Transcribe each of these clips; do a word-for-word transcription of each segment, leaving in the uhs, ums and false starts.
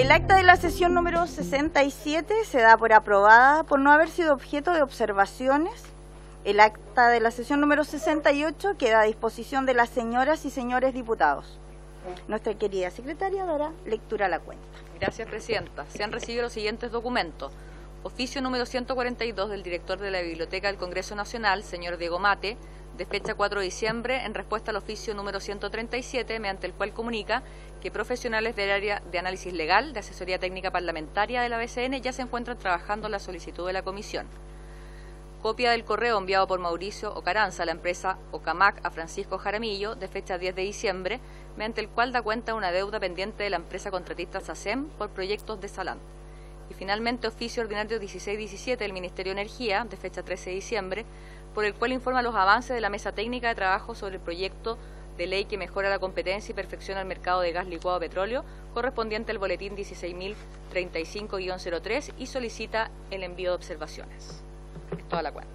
El acta de la sesión número sesenta y siete se da por aprobada por no haber sido objeto de observaciones. El acta de la sesión número sesenta y ocho queda a disposición de las señoras y señores diputados. Nuestra querida secretaria dará lectura a la cuenta. Gracias, Presidenta. Se han recibido los siguientes documentos. Oficio número ciento cuarenta y dos del director de la Biblioteca del Congreso Nacional, señor Diego Mate, de fecha cuatro de diciembre, en respuesta al oficio número ciento treinta y siete, mediante el cual comunica que profesionales del área de análisis legal, de asesoría técnica parlamentaria de la B C N ya se encuentran trabajando en la solicitud de la comisión. Copia del correo enviado por Mauricio Ocaranza a la empresa Ocamac a Francisco Jaramillo, de fecha diez de diciembre, mediante el cual da cuenta de una deuda pendiente de la empresa contratista SACEM por proyectos de Salant. Y finalmente, oficio ordinario dieciséis diecisiete del Ministerio de Energía, de fecha trece de diciembre, por el cual informa los avances de la mesa técnica de trabajo sobre el proyecto de ley que mejora la competencia y perfecciona el mercado de gas licuado petróleo, correspondiente al boletín dieciséis mil treinta y cinco guión cero tres, y solicita el envío de observaciones. Es toda la cuenta.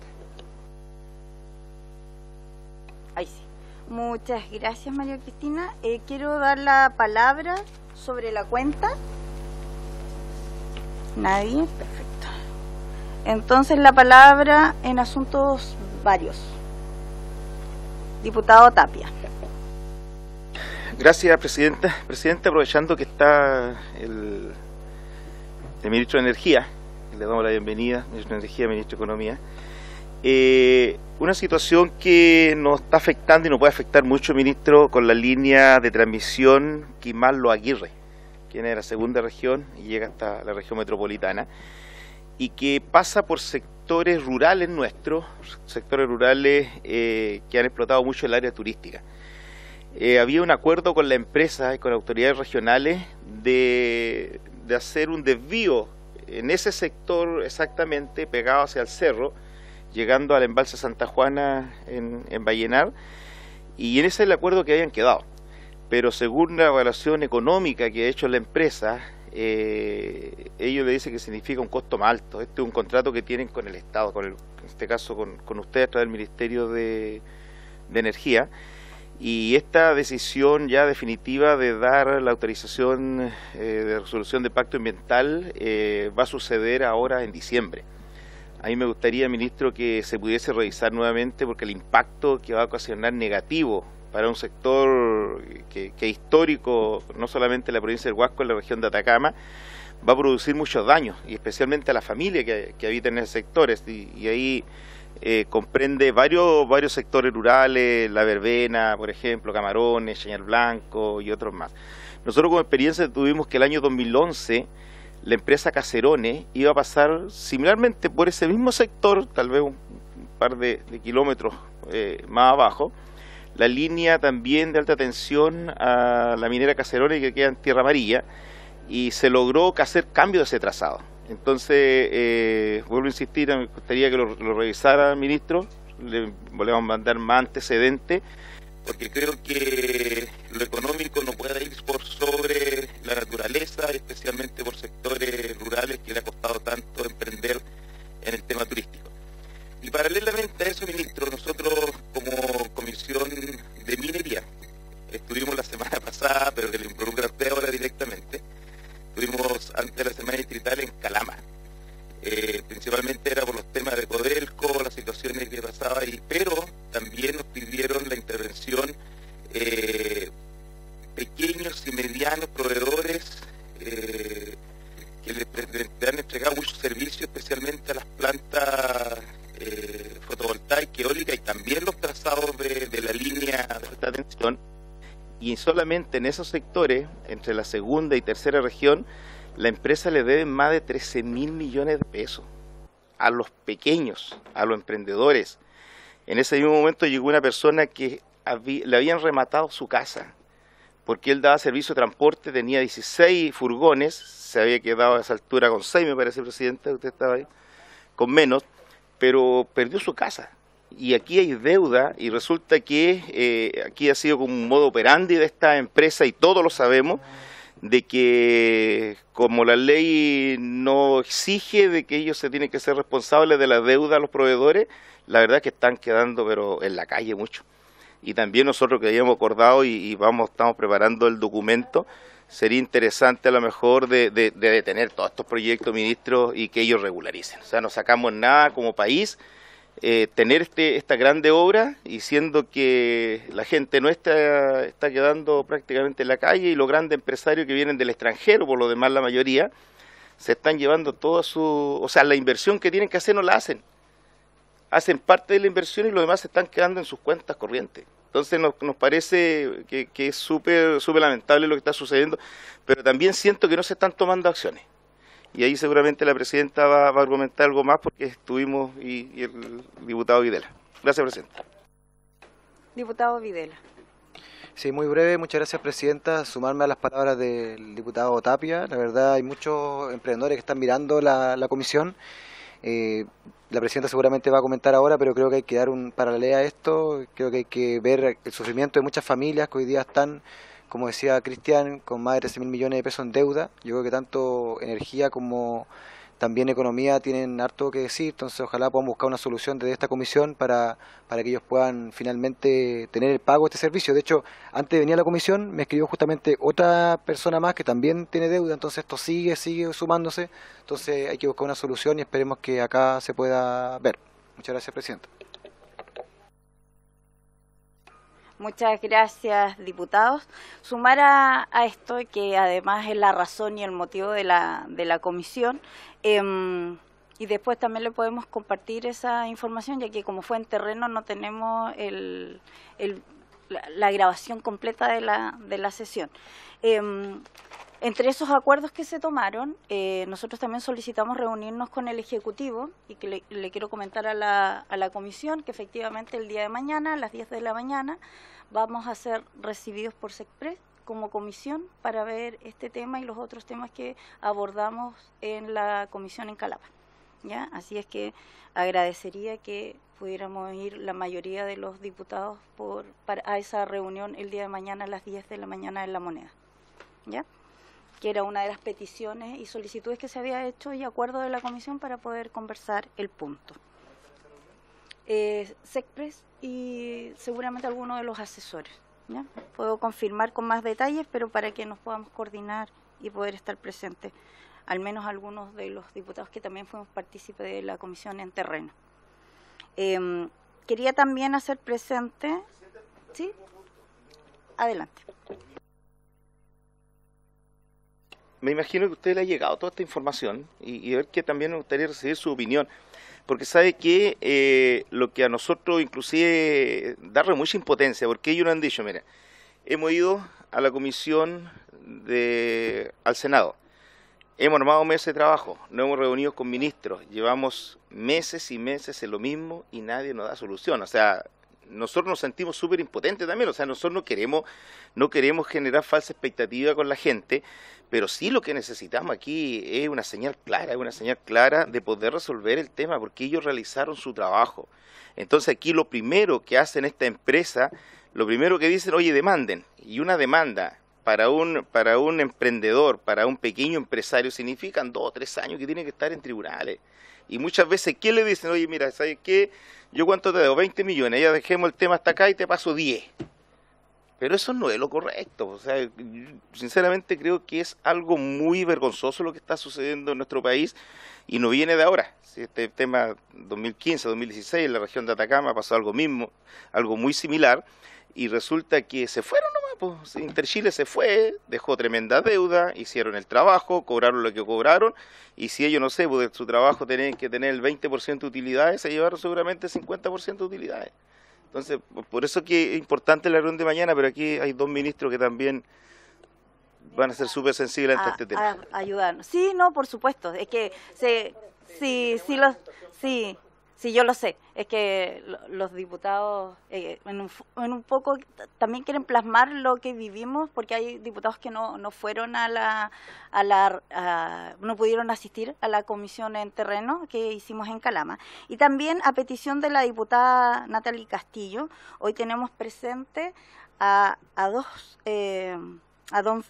Ahí sí. Muchas gracias, María Cristina. Eh, quiero dar la palabra sobre la cuenta. Nadie. Perfecto. Entonces, la palabra en asuntos varios. Diputado Tapia. Gracias, Presidenta. Presidenta, aprovechando que está el, el Ministro de Energía, le damos la bienvenida, Ministro de Energía, Ministro de Economía. Eh, una situación que nos está afectando y nos puede afectar mucho, Ministro, con la línea de transmisión Quimallo Aguirre, que viene de la segunda región y llega hasta la región metropolitana, y que pasa por sectores rurales nuestros, sectores rurales eh, que han explotado mucho el área turística. Eh, había un acuerdo con la empresa y con autoridades regionales de, de hacer un desvío en ese sector exactamente, pegado hacia el cerro, llegando al embalse Santa Juana en, en Vallenar, y en ese es el acuerdo que habían quedado. Pero según la evaluación económica que ha hecho la empresa, eh, ellos le dicen que significa un costo más alto. Este es un contrato que tienen con el Estado, con el, en este caso con, con ustedes a través del Ministerio de, de Energía, y esta decisión ya definitiva de dar la autorización eh, de resolución de pacto ambiental eh, va a suceder ahora en diciembre. A mí me gustaría, Ministro, que se pudiese revisar nuevamente, porque el impacto que va a ocasionar negativo para un sector que, que es histórico, no solamente en la provincia del Huasco, en la región de Atacama, va a producir muchos daños, y especialmente a la familia que, que habita en esos sectores, y, y ahí eh, comprende varios, varios sectores rurales, La Verbena, por ejemplo, Camarones, Chañar Blanco y otros más. Nosotros como experiencia tuvimos que el año dos mil once la empresa Caserones iba a pasar similarmente por ese mismo sector, tal vez un, un par de, de kilómetros eh, más abajo, la línea también de alta tensión a la minera Caserones, que queda en Tierra Amarilla, y se logró hacer cambio de ese trazado. Entonces, eh, vuelvo a insistir, me gustaría que lo, lo revisara, Ministro, le volvemos a mandar más antecedentes, porque creo que lo económico no puede ir por sobre la naturaleza, especialmente por sectores rurales que le ha costado tanto emprender en el tema turístico. Y paralelamente a eso, Ministro, nosotros como Comisión de Minería, estuvimos la semana pasada, pero que le involucra a usted ahora directamente, estuvimos antes de la semana distrital en Calama. Eh, principalmente era por los temas de Codelco, las situaciones que pasaba ahí, pero también nos pidieron la intervención eh, pequeños y medianos proveedores eh, que le, le, le han entregado muchos servicios, especialmente a las plantas eh, fotovoltaicas, eólicas, y también los trazados de, de la línea de alta tensión. Y solamente en esos sectores, entre la segunda y tercera región, la empresa le debe más de trece mil millones de pesos a los pequeños, a los emprendedores. En ese mismo momento llegó una persona que había, le habían rematado su casa, porque él daba servicio de transporte, tenía dieciséis furgones, se había quedado a esa altura con seis, me parece, Presidente, usted estaba ahí, con menos, pero perdió su casa. Y aquí hay deuda, y resulta que eh, aquí ha sido como un modo operandi de esta empresa, y todos lo sabemos, de que como la ley no exige de que ellos se tienen que ser responsables de la deuda a los proveedores, la verdad es que están quedando pero en la calle mucho. Y también nosotros que habíamos acordado y, y vamos, estamos preparando el documento, sería interesante a lo mejor de, de, de detener todos estos proyectos, ministros, y que ellos regularicen. O sea, no sacamos nada como país eh, tener este, esta grande obra, y siendo que la gente nuestra está quedando prácticamente en la calle, y los grandes empresarios que vienen del extranjero, por lo demás la mayoría, se están llevando toda su... O sea, la inversión que tienen que hacer no la hacen. Hacen parte de la inversión y los demás se están quedando en sus cuentas corrientes. Entonces nos, nos parece que, que es súper súper lamentable lo que está sucediendo, pero también siento que no se están tomando acciones. Y ahí seguramente la presidenta va, va a argumentar algo más, porque estuvimos y, y el diputado Videla. Gracias, presidenta. Diputado Videla. Sí, muy breve. Muchas gracias, presidenta. Sumarme a las palabras del diputado Tapia. La verdad, hay muchos emprendedores que están mirando la, la comisión. Eh, la presidenta seguramente va a comentar ahora, pero creo que hay que dar un paralelo a esto. Creo que hay que ver el sufrimiento de muchas familias que hoy día están, como decía Cristian, con más de trece mil millones de pesos en deuda. Yo creo que tanto energía como también economía tienen harto que decir, entonces ojalá podamos buscar una solución desde esta comisión para, para que ellos puedan finalmente tener el pago de este servicio. De hecho, antes de venir a la comisión me escribió justamente otra persona más que también tiene deuda, entonces esto sigue, sigue sumándose, entonces hay que buscar una solución y esperemos que acá se pueda ver. Muchas gracias, presidenta. Muchas gracias, diputados. Sumar a, a esto, que además es la razón y el motivo de la, de la comisión, eh, y después también le podemos compartir esa información, ya que como fue en terreno no tenemos el, el, la, la grabación completa de la, de la sesión. Eh, Entre esos acuerdos que se tomaron, eh, nosotros también solicitamos reunirnos con el Ejecutivo, y que le, le quiero comentar a la, a la comisión que efectivamente el día de mañana, a las diez de la mañana, vamos a ser recibidos por SECPRES como comisión para ver este tema y los otros temas que abordamos en la comisión en Calama, ¿ya? Así es que agradecería que pudiéramos ir la mayoría de los diputados por, para, a esa reunión el día de mañana a las diez de la mañana en La Moneda, ¿ya? Que era una de las peticiones y solicitudes que se había hecho y acuerdo de la comisión para poder conversar el punto. Eh, SECPRES y seguramente alguno de los asesores, ¿ya? Puedo confirmar con más detalles, pero para que nos podamos coordinar y poder estar presentes, al menos algunos de los diputados que también fuimos partícipes de la comisión en terreno. Eh, quería también hacer presente... ¿Sí? Adelante. Me imagino que a usted le ha llegado toda esta información y, y ver que también me gustaría recibir su opinión, porque sabe que eh, lo que a nosotros inclusive darle mucha impotencia, porque ellos nos han dicho, mira, hemos ido a la comisión de, al Senado, hemos armado meses de trabajo, nos hemos reunido con ministros, llevamos meses y meses en lo mismo y nadie nos da solución. O sea, nosotros nos sentimos súper impotentes también, o sea, nosotros no queremos, no queremos generar falsa expectativa con la gente, pero sí lo que necesitamos aquí es una señal clara, es una señal clara de poder resolver el tema, porque ellos realizaron su trabajo. Entonces aquí lo primero que hacen esta empresa, lo primero que dicen, oye, demanden, y una demanda para un, para un emprendedor, para un pequeño empresario, significan dos o tres años que tiene que estar en tribunales. Y muchas veces, ¿qué le dicen? Oye, mira, ¿sabes qué? Yo cuánto te debo, veinte millones, ya dejemos el tema hasta acá y te paso diez. Pero eso no es lo correcto. O sea, sinceramente creo que es algo muy vergonzoso lo que está sucediendo en nuestro país y no viene de ahora. Este tema dos mil quince, dos mil dieciséis, en la región de Atacama pasó algo mismo, algo muy similar, y resulta que se fueron nomás, pues. Interchile se fue, dejó tremenda deuda, hicieron el trabajo, cobraron lo que cobraron, y si ellos, no sé, pues de su trabajo tenían que tener el veinte por ciento de utilidades, se llevaron seguramente el cincuenta por ciento de utilidades. Entonces, por eso que es importante la reunión de mañana, pero aquí hay dos ministros que también van a ser súper sensibles ante a, este tema. A ayudarnos. Sí, no, por supuesto. Es que se, sí, sí, los, sí, sí, yo lo sé. Es que los diputados eh, en, un, en un poco también quieren plasmar lo que vivimos, porque hay diputados que no, no fueron a la, a la a, no pudieron asistir a la comisión en terreno que hicimos en Calama. Y también a petición de la diputada Natalie Castillo, hoy tenemos presente a, a dos, eh, a don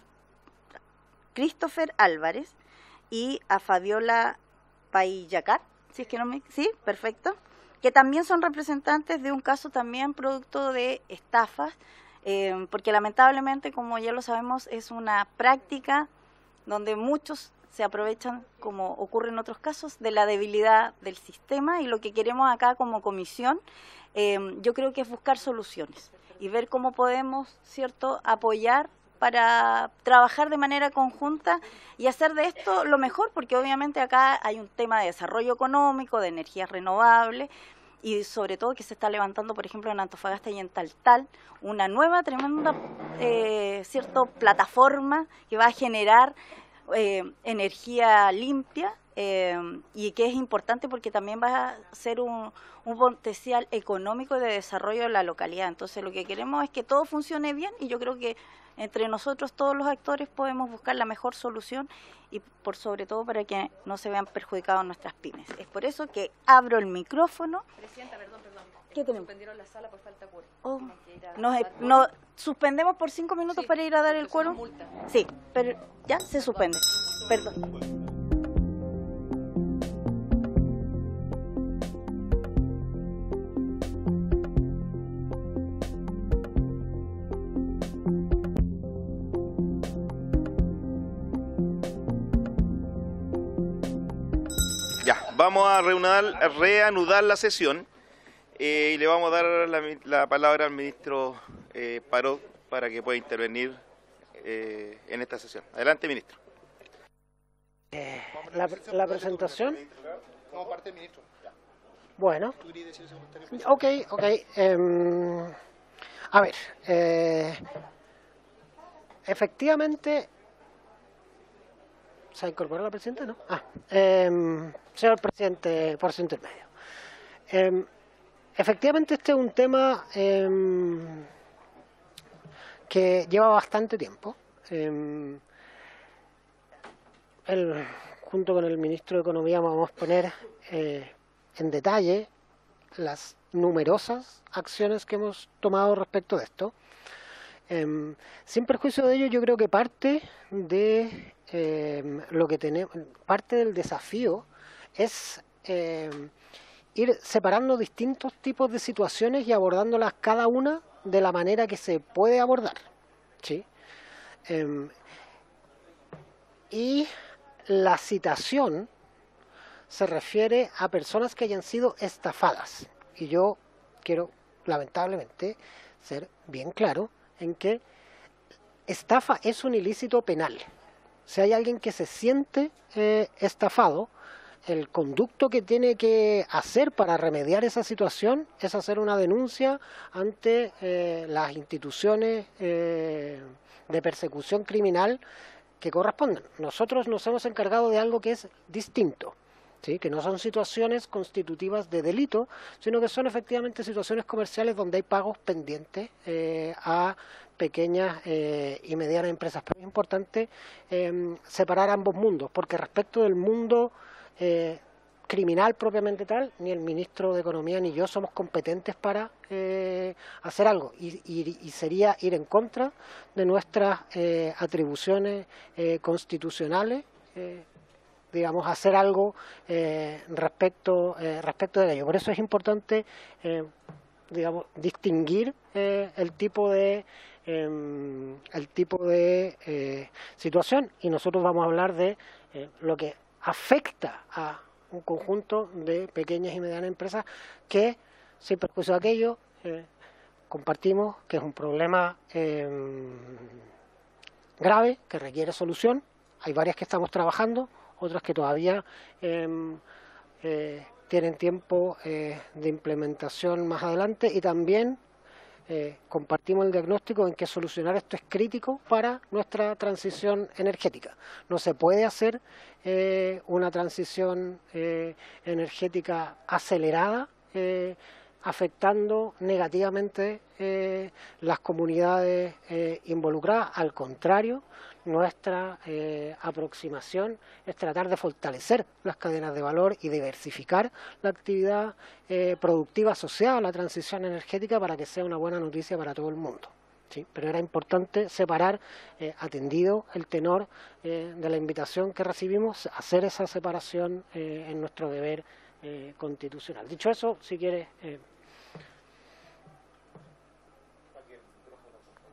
Christopher Álvarez y a Fabiola Paillacar, si es que no me... Sí, perfecto. Que también son representantes de un caso también producto de estafas eh, porque lamentablemente, como ya lo sabemos, es una práctica donde muchos se aprovechan, como ocurre en otros casos, de la debilidad del sistema, y lo que queremos acá como comisión, eh, yo creo que es buscar soluciones y ver cómo podemos, ¿cierto?, apoyar para trabajar de manera conjunta y hacer de esto lo mejor, porque obviamente acá hay un tema de desarrollo económico, de energías renovables, y sobre todo que se está levantando, por ejemplo, en Antofagasta y en Taltal, una nueva tremenda eh, cierto, plataforma que va a generar Eh, energía limpia, eh, y que es importante porque también va a ser un, un potencial económico de desarrollo de la localidad. Entonces lo que queremos es que todo funcione bien, y yo creo que entre nosotros todos los actores podemos buscar la mejor solución, y por sobre todo para que no se vean perjudicados nuestras pymes. Es por eso que abro el micrófono. Presidenta, perdón, perdón. ¿Qué tenemos? Suspendieron la sala por falta de quórum. Oh, a nos, no, suspendemos por cinco minutos Sí, para ir a dar el porque si no, quórum. multa. Sí, pero ya se suspende. Perdón. Ya, vamos a reanudar, a reanudar la sesión eh, y le vamos a dar la, la palabra al ministro eh, Parot para que pueda intervenir eh, en esta sesión. Adelante, ministro. Eh, la, la presentación. Bueno. Ok, ok. Eh, a ver, eh, efectivamente. ¿Se ha incorporado la presidenta? ¿No? Ah, eh, señor presidente, por su intermedio. Eh, efectivamente, este es un tema eh, que lleva bastante tiempo. Eh, el, junto con el ministro de Economía vamos a poner eh, en detalle las numerosas acciones que hemos tomado respecto de esto. Eh, sin perjuicio de ello, yo creo que parte de eh, lo que tenemos, parte del desafío es eh, ir separando distintos tipos de situaciones y abordándolas cada una de la manera que se puede abordar, ¿sí? Eh, y la citación se refiere a personas que hayan sido estafadas, y yo quiero lamentablemente ser bien claro en que estafa es un ilícito penal. Si hay alguien que se siente eh, estafado, el conducto que tiene que hacer para remediar esa situación es hacer una denuncia ante eh, las instituciones eh, de persecución criminal que correspondan. Nosotros nos hemos encargado de algo que es distinto, ¿sí? Que no son situaciones constitutivas de delito, sino que son efectivamente situaciones comerciales donde hay pagos pendientes eh, a pequeñas eh, y medianas empresas. Pero es importante eh, separar ambos mundos, porque respecto del mundo eh, criminal propiamente tal, ni el ministro de Economía ni yo somos competentes para eh, hacer algo, y, y, y sería ir en contra de nuestras eh, atribuciones eh, constitucionales, eh, digamos, hacer algo eh, respecto eh, respecto de ello. Por eso es importante, eh, digamos, distinguir eh, el tipo de eh, el tipo de eh, situación, y nosotros vamos a hablar de eh, lo que afecta a un conjunto de pequeñas y medianas empresas que, sin perjuicio de aquello, eh, compartimos que es un problema eh, grave, que requiere solución. Hay varias que estamos trabajando, otras que todavía eh, eh, tienen tiempo eh, de implementación más adelante, y también eh, compartimos el diagnóstico en que solucionar esto es crítico para nuestra transición energética. No se puede hacer eh, una transición eh, energética acelerada eh, afectando negativamente eh, las comunidades eh, involucradas. Al contrario, nuestra eh, aproximación es tratar de fortalecer las cadenas de valor y diversificar la actividad eh, productiva asociada a la transición energética para que sea una buena noticia para todo el mundo, ¿sí? Pero era importante separar, eh, atendido el tenor eh, de la invitación que recibimos, hacer esa separación eh, en nuestro deber eh, constitucional. Dicho eso, si quieres... Eh,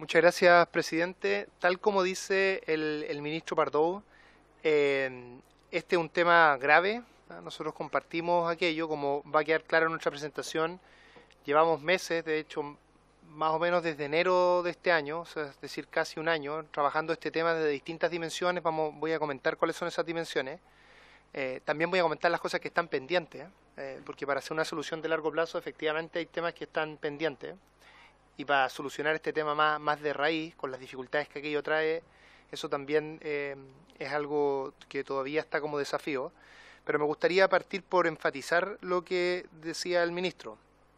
Muchas gracias, presidente. Tal como dice el, el ministro Pardoe, eh, este es un tema grave. Nosotros compartimos aquello, como va a quedar claro en nuestra presentación. Llevamos meses, de hecho, más o menos desde enero de este año, o sea, es decir, casi un año, trabajando este tema desde distintas dimensiones. Vamos, voy a comentar cuáles son esas dimensiones. Eh, también voy a comentar las cosas que están pendientes, eh, porque para hacer una solución de largo plazo, efectivamente hay temas que están pendientes. Y para solucionar este tema más, más de raíz, con las dificultades que aquello trae, eso también eh, es algo que todavía está como desafío. Pero me gustaría partir por enfatizar lo que decía el ministro.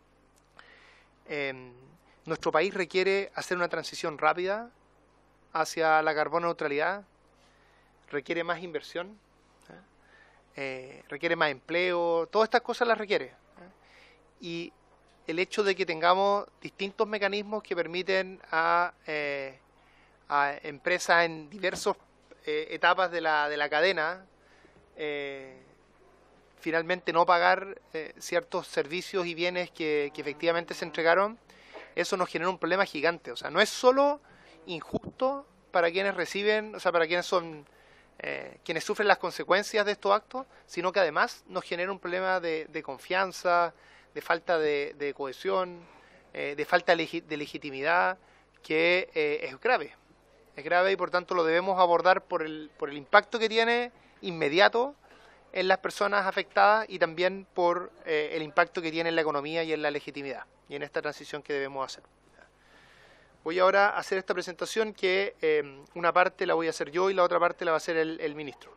Eh, nuestro país requiere hacer una transición rápida hacia la carbono neutralidad, requiere más inversión, ¿eh? Eh, requiere más empleo, todas estas cosas las requiere. ¿eh? Y el hecho de que tengamos distintos mecanismos que permiten a, eh, a empresas en diversas eh, etapas de la, de la cadena eh, finalmente no pagar eh, ciertos servicios y bienes que, que efectivamente se entregaron, eso nos genera un problema gigante. O sea, no es solo injusto para quienes reciben, o sea, para quienes son eh, quienes sufren las consecuencias de estos actos, sino que además nos genera un problema de, de confianza, de falta de, de cohesión, eh, de falta de, legi de legitimidad, que eh, es grave. Es grave y por tanto lo debemos abordar por el, por el impacto que tiene inmediato en las personas afectadas y también por eh, el impacto que tiene en la economía y en la legitimidad y en esta transición que debemos hacer. Voy ahora a hacer esta presentación que eh, una parte la voy a hacer yo y la otra parte la va a hacer el, el ministro.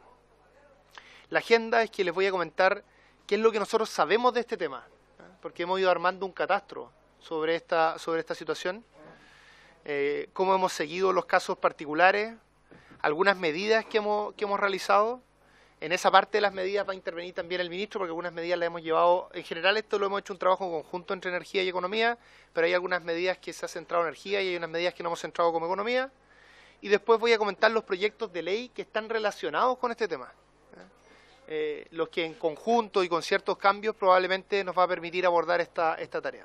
La agenda es que les voy a comentar qué es lo que nosotros sabemos de este tema, porque hemos ido armando un catastro sobre esta, sobre esta situación, eh, cómo hemos seguido los casos particulares, algunas medidas que hemos, que hemos realizado. En esa parte de las medidas va a intervenir también el ministro, porque algunas medidas las hemos llevado, en general esto lo hemos hecho un trabajo conjunto entre energía y economía, pero hay algunas medidas que se ha centrado en energía y hay unas medidas que no hemos centrado como economía. Y después voy a comentar los proyectos de ley que están relacionados con este tema. Eh, los que en conjunto y con ciertos cambios probablemente nos va a permitir abordar esta, esta tarea.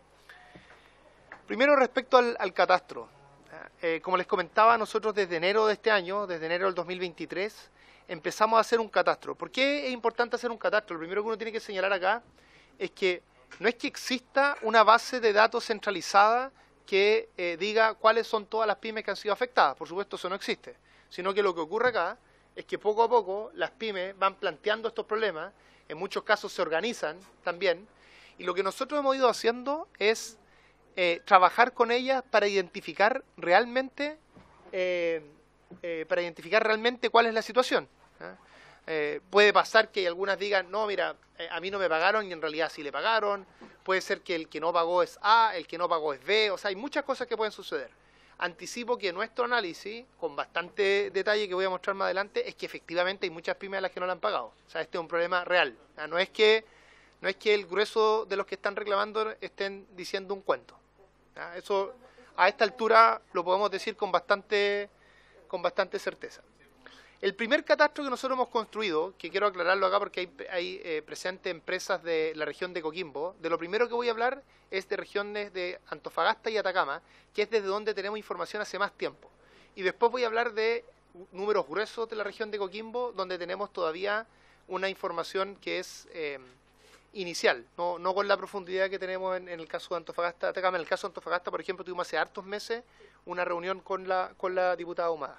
Primero respecto al, al catastro. Eh, como les comentaba, nosotros desde enero de este año, desde enero del dos mil veintitrés, empezamos a hacer un catastro. ¿Por qué es importante hacer un catastro? Lo primero que uno tiene que señalar acá es que no es que exista una base de datos centralizada que eh, diga cuáles son todas las pymes que han sido afectadas. Por supuesto, eso no existe. Sino que lo que ocurre acá es que poco a poco las pymes van planteando estos problemas, en muchos casos se organizan también, y lo que nosotros hemos ido haciendo es eh, trabajar con ellas para identificar realmente eh, eh, para identificar realmente cuál es la situación. ¿eh? Eh, puede pasar que algunas digan, no, mira, eh, a mí no me pagaron y en realidad sí le pagaron. Puede ser que el que no pagó es A, el que no pagó es B, o sea, hay muchas cosas que pueden suceder. Anticipo que nuestro análisis, con bastante detalle que voy a mostrar más adelante, es que efectivamente hay muchas pymes a las que no le han pagado. O sea, este es un problema real. O sea, no es que, no es que el grueso de los que están reclamando estén diciendo un cuento. ¿ya? Eso, a esta altura, lo podemos decir con bastante, con bastante certeza. El primer catastro que nosotros hemos construido, que quiero aclararlo acá porque hay, hay eh, presentes empresas de la región de Coquimbo, de lo primero que voy a hablar es de regiones de Antofagasta y Atacama, que es desde donde tenemos información hace más tiempo. Y después voy a hablar de números gruesos de la región de Coquimbo, donde tenemos todavía una información que es eh, inicial, no, no con la profundidad que tenemos en, en el caso de Antofagasta, Atacama. En el caso de Antofagasta, por ejemplo, tuvimos hace hartos meses una reunión con la, con la diputada Ahumada.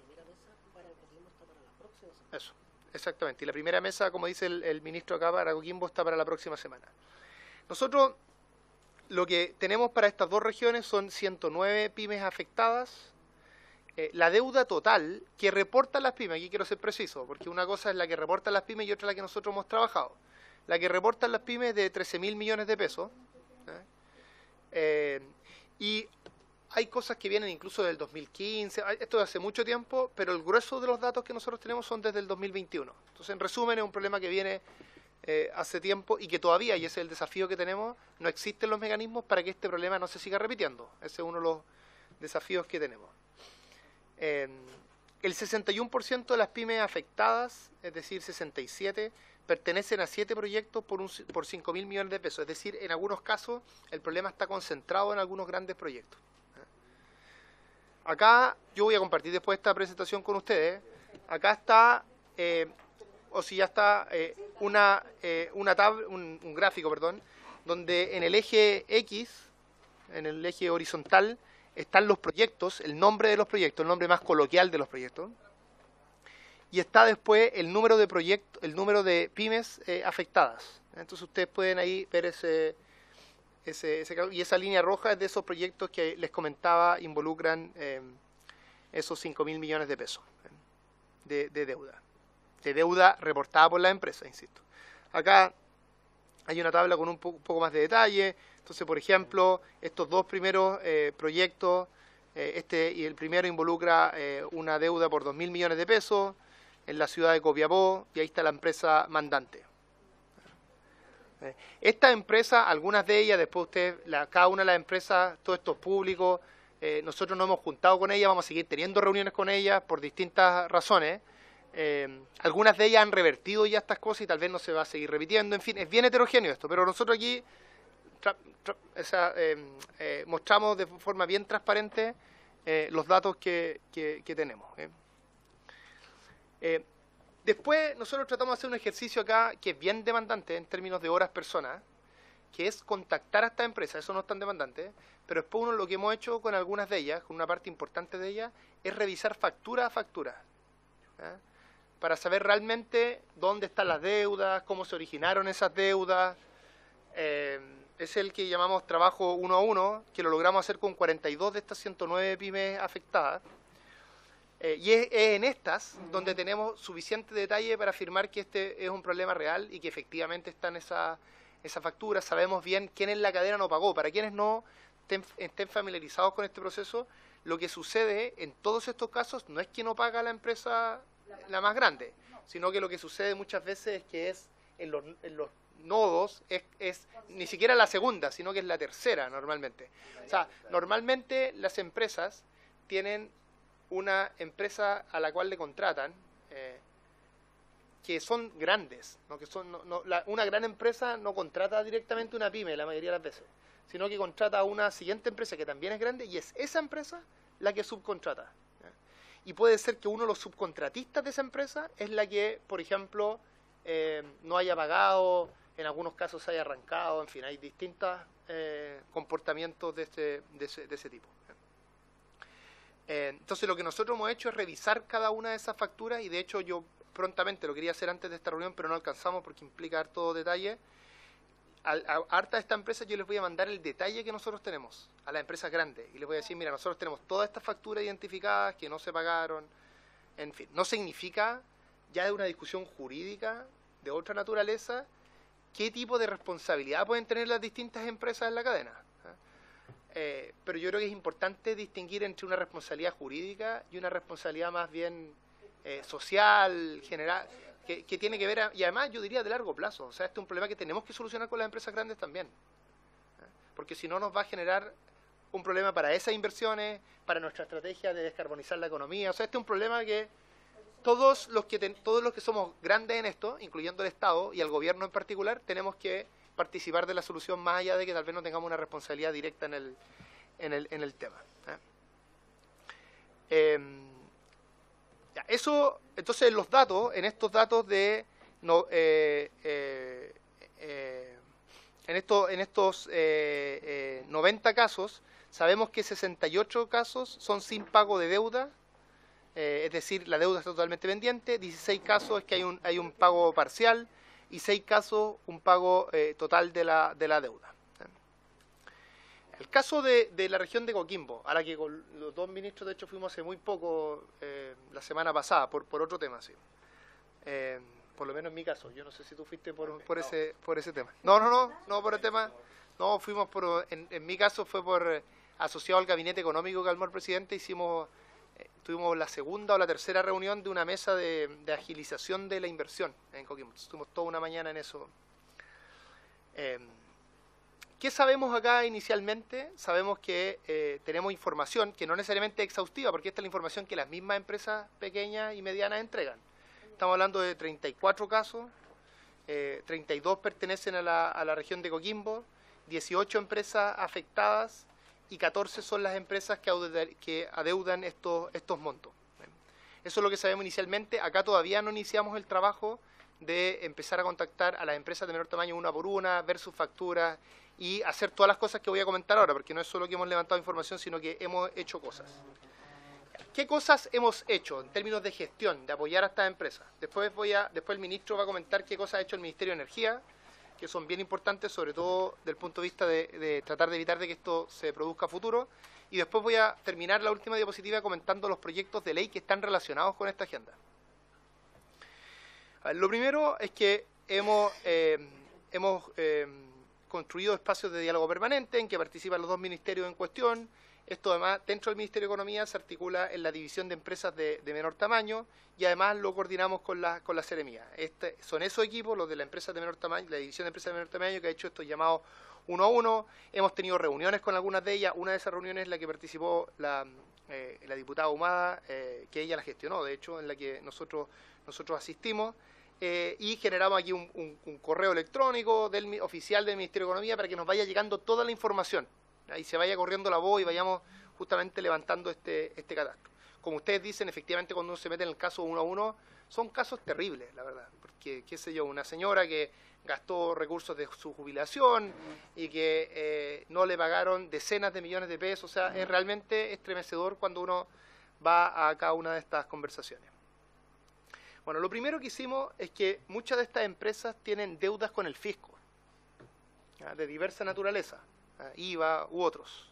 Eso, exactamente. Y la primera mesa, como dice el, el ministro acá, para Coquimbo está para la próxima semana. Nosotros lo que tenemos para estas dos regiones son ciento nueve pymes afectadas. Eh, la deuda total que reportan las pymes, aquí quiero ser preciso, porque una cosa es la que reportan las pymes y otra la que nosotros hemos trabajado. La que reportan las pymes es de trece mil millones de pesos. ¿eh? Eh, y hay cosas que vienen incluso del dos mil quince, esto de hace mucho tiempo, pero el grueso de los datos que nosotros tenemos son desde el dos mil veintiuno. Entonces, en resumen, es un problema que viene eh, hace tiempo y que todavía, y ese es el desafío que tenemos, no existen los mecanismos para que este problema no se siga repitiendo. Ese es uno de los desafíos que tenemos. Eh, el sesenta y uno por ciento de las pymes afectadas, es decir, sesenta y siete, pertenecen a siete proyectos por, un, por cinco mil millones de pesos. Es decir, en algunos casos el problema está concentrado en algunos grandes proyectos. acá yo voy a compartir después esta presentación con ustedes. Acá está, eh, o si ya está, eh, una, eh, una tab un, un gráfico, perdón, donde en el eje X, en el eje horizontal, están los proyectos, el nombre de los proyectos, el nombre más coloquial de los proyectos, y está después el número de proyectos, el número de pymes eh, afectadas. Entonces ustedes pueden ahí ver ese, ese, ese, y esa línea roja es de esos proyectos que les comentaba involucran eh, esos cinco mil millones de pesos eh, de, de deuda, de deuda reportada por la empresa, insisto. Acá hay una tabla con un poco, un poco más de detalle. Entonces, por ejemplo, estos dos primeros eh, proyectos, eh, este y el primero involucra eh, una deuda por dos mil millones de pesos en la ciudad de Copiapó, y ahí está la empresa mandante. Eh, esta empresa, algunas de ellas, después usted, la, cada una de las empresas, todo esto es público, eh, nosotros nos hemos juntado con ellas, vamos a seguir teniendo reuniones con ellas por distintas razones. Eh, algunas de ellas han revertido ya estas cosas y tal vez no se va a seguir repitiendo. En fin, es bien heterogéneo esto, pero nosotros aquí tra, tra, o sea, eh, eh, mostramos de forma bien transparente eh, los datos que, que, que tenemos. ¿eh? Eh, después nosotros tratamos de hacer un ejercicio acá que es bien demandante en términos de horas personas, que es contactar a esta empresa. Eso no es tan demandante, pero después uno lo que hemos hecho con algunas de ellas, con una parte importante de ellas, es revisar factura a factura. ¿eh? Para saber realmente dónde están las deudas, cómo se originaron esas deudas. Eh, es el que llamamos trabajo uno a uno, que lo logramos hacer con cuarenta y dos de estas ciento nueve pymes afectadas. Eh, y es, es en estas donde tenemos suficiente detalle para afirmar que este es un problema real y que efectivamente están esas esa facturas. Sabemos bien quién en la cadena no pagó. Para quienes no estén, estén familiarizados con este proceso, lo que sucede en todos estos casos no es que no paga la empresa la más grande, sino que lo que sucede muchas veces es que es en los, en los nodos, es, es ni siquiera la segunda, sino que es la tercera normalmente. O sea, normalmente las empresas tienen una empresa a la cual le contratan, eh, que son grandes, ¿no? Que son, no, no, la, una gran empresa no contrata directamente una pyme la mayoría de las veces, sino que contrata a una siguiente empresa que también es grande y es esa empresa la que subcontrata. Y puede ser que uno de los subcontratistas de esa empresa es la que, por ejemplo, eh, no haya pagado, en algunos casos se haya arrancado, en fin, hay distintos eh, comportamientos de, este, de, ese, de ese tipo. Eh, entonces lo que nosotros hemos hecho es revisar cada una de esas facturas, y de hecho yo prontamente lo quería hacer antes de esta reunión, pero no alcanzamos porque implica harto detalle. A, a harta de esta empresa yo les voy a mandar el detalle que nosotros tenemos a las empresas grandes y les voy a decir, mira, nosotros tenemos todas estas facturas identificadas que no se pagaron, en fin. No significa, ya de una discusión jurídica de otra naturaleza, qué tipo de responsabilidad pueden tener las distintas empresas en la cadena. ¿eh? Eh, pero yo creo que es importante distinguir entre una responsabilidad jurídica y una responsabilidad más bien eh, social, general, Que, que tiene que ver, a, y además yo diría de largo plazo. O sea, este es un problema que tenemos que solucionar con las empresas grandes también. ¿eh? Porque si no nos va a generar un problema para esas inversiones, para nuestra estrategia de descarbonizar la economía. O sea, este es un problema que todos los que, ten, todos los que somos grandes en esto, incluyendo el Estado y el gobierno en particular, tenemos que participar de la solución más allá de que tal vez no tengamos una responsabilidad directa en el, en el, en el tema. ¿eh? Eh, Ya, eso, entonces los datos, en estos datos de no, eh, eh, eh, en, esto, en estos eh, eh, noventa casos, sabemos que sesenta y ocho casos son sin pago de deuda, eh, es decir, la deuda está totalmente pendiente, dieciséis casos es que hay un, hay un pago parcial y seis casos un pago eh, total de la, de la deuda. El caso de, de la región de Coquimbo, a la que con los dos ministros de hecho fuimos hace muy poco, eh, la semana pasada, por, por otro tema, sí. Eh, por lo menos en mi caso, yo no sé si tú fuiste por, por ese por ese tema. No, no, no, no por el tema, no, fuimos por, en, en mi caso fue por eh, asociado al gabinete económico que armó el presidente, hicimos, eh, tuvimos la segunda o la tercera reunión de una mesa de, de agilización de la inversión en Coquimbo. Estuvimos toda una mañana en eso. Eh, ¿Qué sabemos acá inicialmente? Sabemos que eh, tenemos información que no necesariamente es exhaustiva, porque esta es la información que las mismas empresas pequeñas y medianas entregan. Estamos hablando de treinta y cuatro casos, eh, treinta y dos pertenecen a la, a la región de Coquimbo, dieciocho empresas afectadas y catorce son las empresas que, audeudan, que adeudan estos, estos montos. Eso es lo que sabemos inicialmente. Acá todavía no iniciamos el trabajo de empezar a contactar a las empresas de menor tamaño una por una, ver sus facturas y hacer todas las cosas que voy a comentar ahora, porque no es solo que hemos levantado información, sino que hemos hecho cosas. ¿Qué cosas hemos hecho en términos de gestión, de apoyar a estas empresas? Después, voy a, después el ministro va a comentar qué cosas ha hecho el Ministerio de Energía, que son bien importantes, sobre todo desde el punto de vista de, de tratar de evitar de que esto se produzca a futuro. Y después voy a terminar la última diapositiva comentando los proyectos de ley que están relacionados con esta agenda. A ver, lo primero es que hemos, eh, hemos eh, construido espacios de diálogo permanente en que participan los dos ministerios en cuestión. Esto además, dentro del Ministerio de Economía, se articula en la división de empresas de, de menor tamaño y además lo coordinamos con la, con la Seremía. Este, son esos equipos, los de la empresa de menor tamaño, la división de empresas de menor tamaño, que ha hecho estos llamados uno a uno. Hemos tenido reuniones con algunas de ellas. Una de esas reuniones es la que participó la, eh, la diputada Humada, eh, que ella la gestionó, de hecho, en la que nosotros, nosotros asistimos. Eh, y generamos aquí un, un, un correo electrónico del oficial del Ministerio de Economía para que nos vaya llegando toda la información. Y se vaya corriendo la voz y vayamos justamente levantando este, este catastro. Como ustedes dicen, efectivamente cuando uno se mete en el caso uno a uno, son casos terribles, la verdad. Porque, qué sé yo, una señora que gastó recursos de su jubilación y que eh, no le pagaron decenas de millones de pesos. O sea, es realmente estremecedor cuando uno va a cada una de estas conversaciones. Bueno, lo primero que hicimos es que muchas de estas empresas tienen deudas con el fisco, ¿ya? De diversa naturaleza. I V A u otros.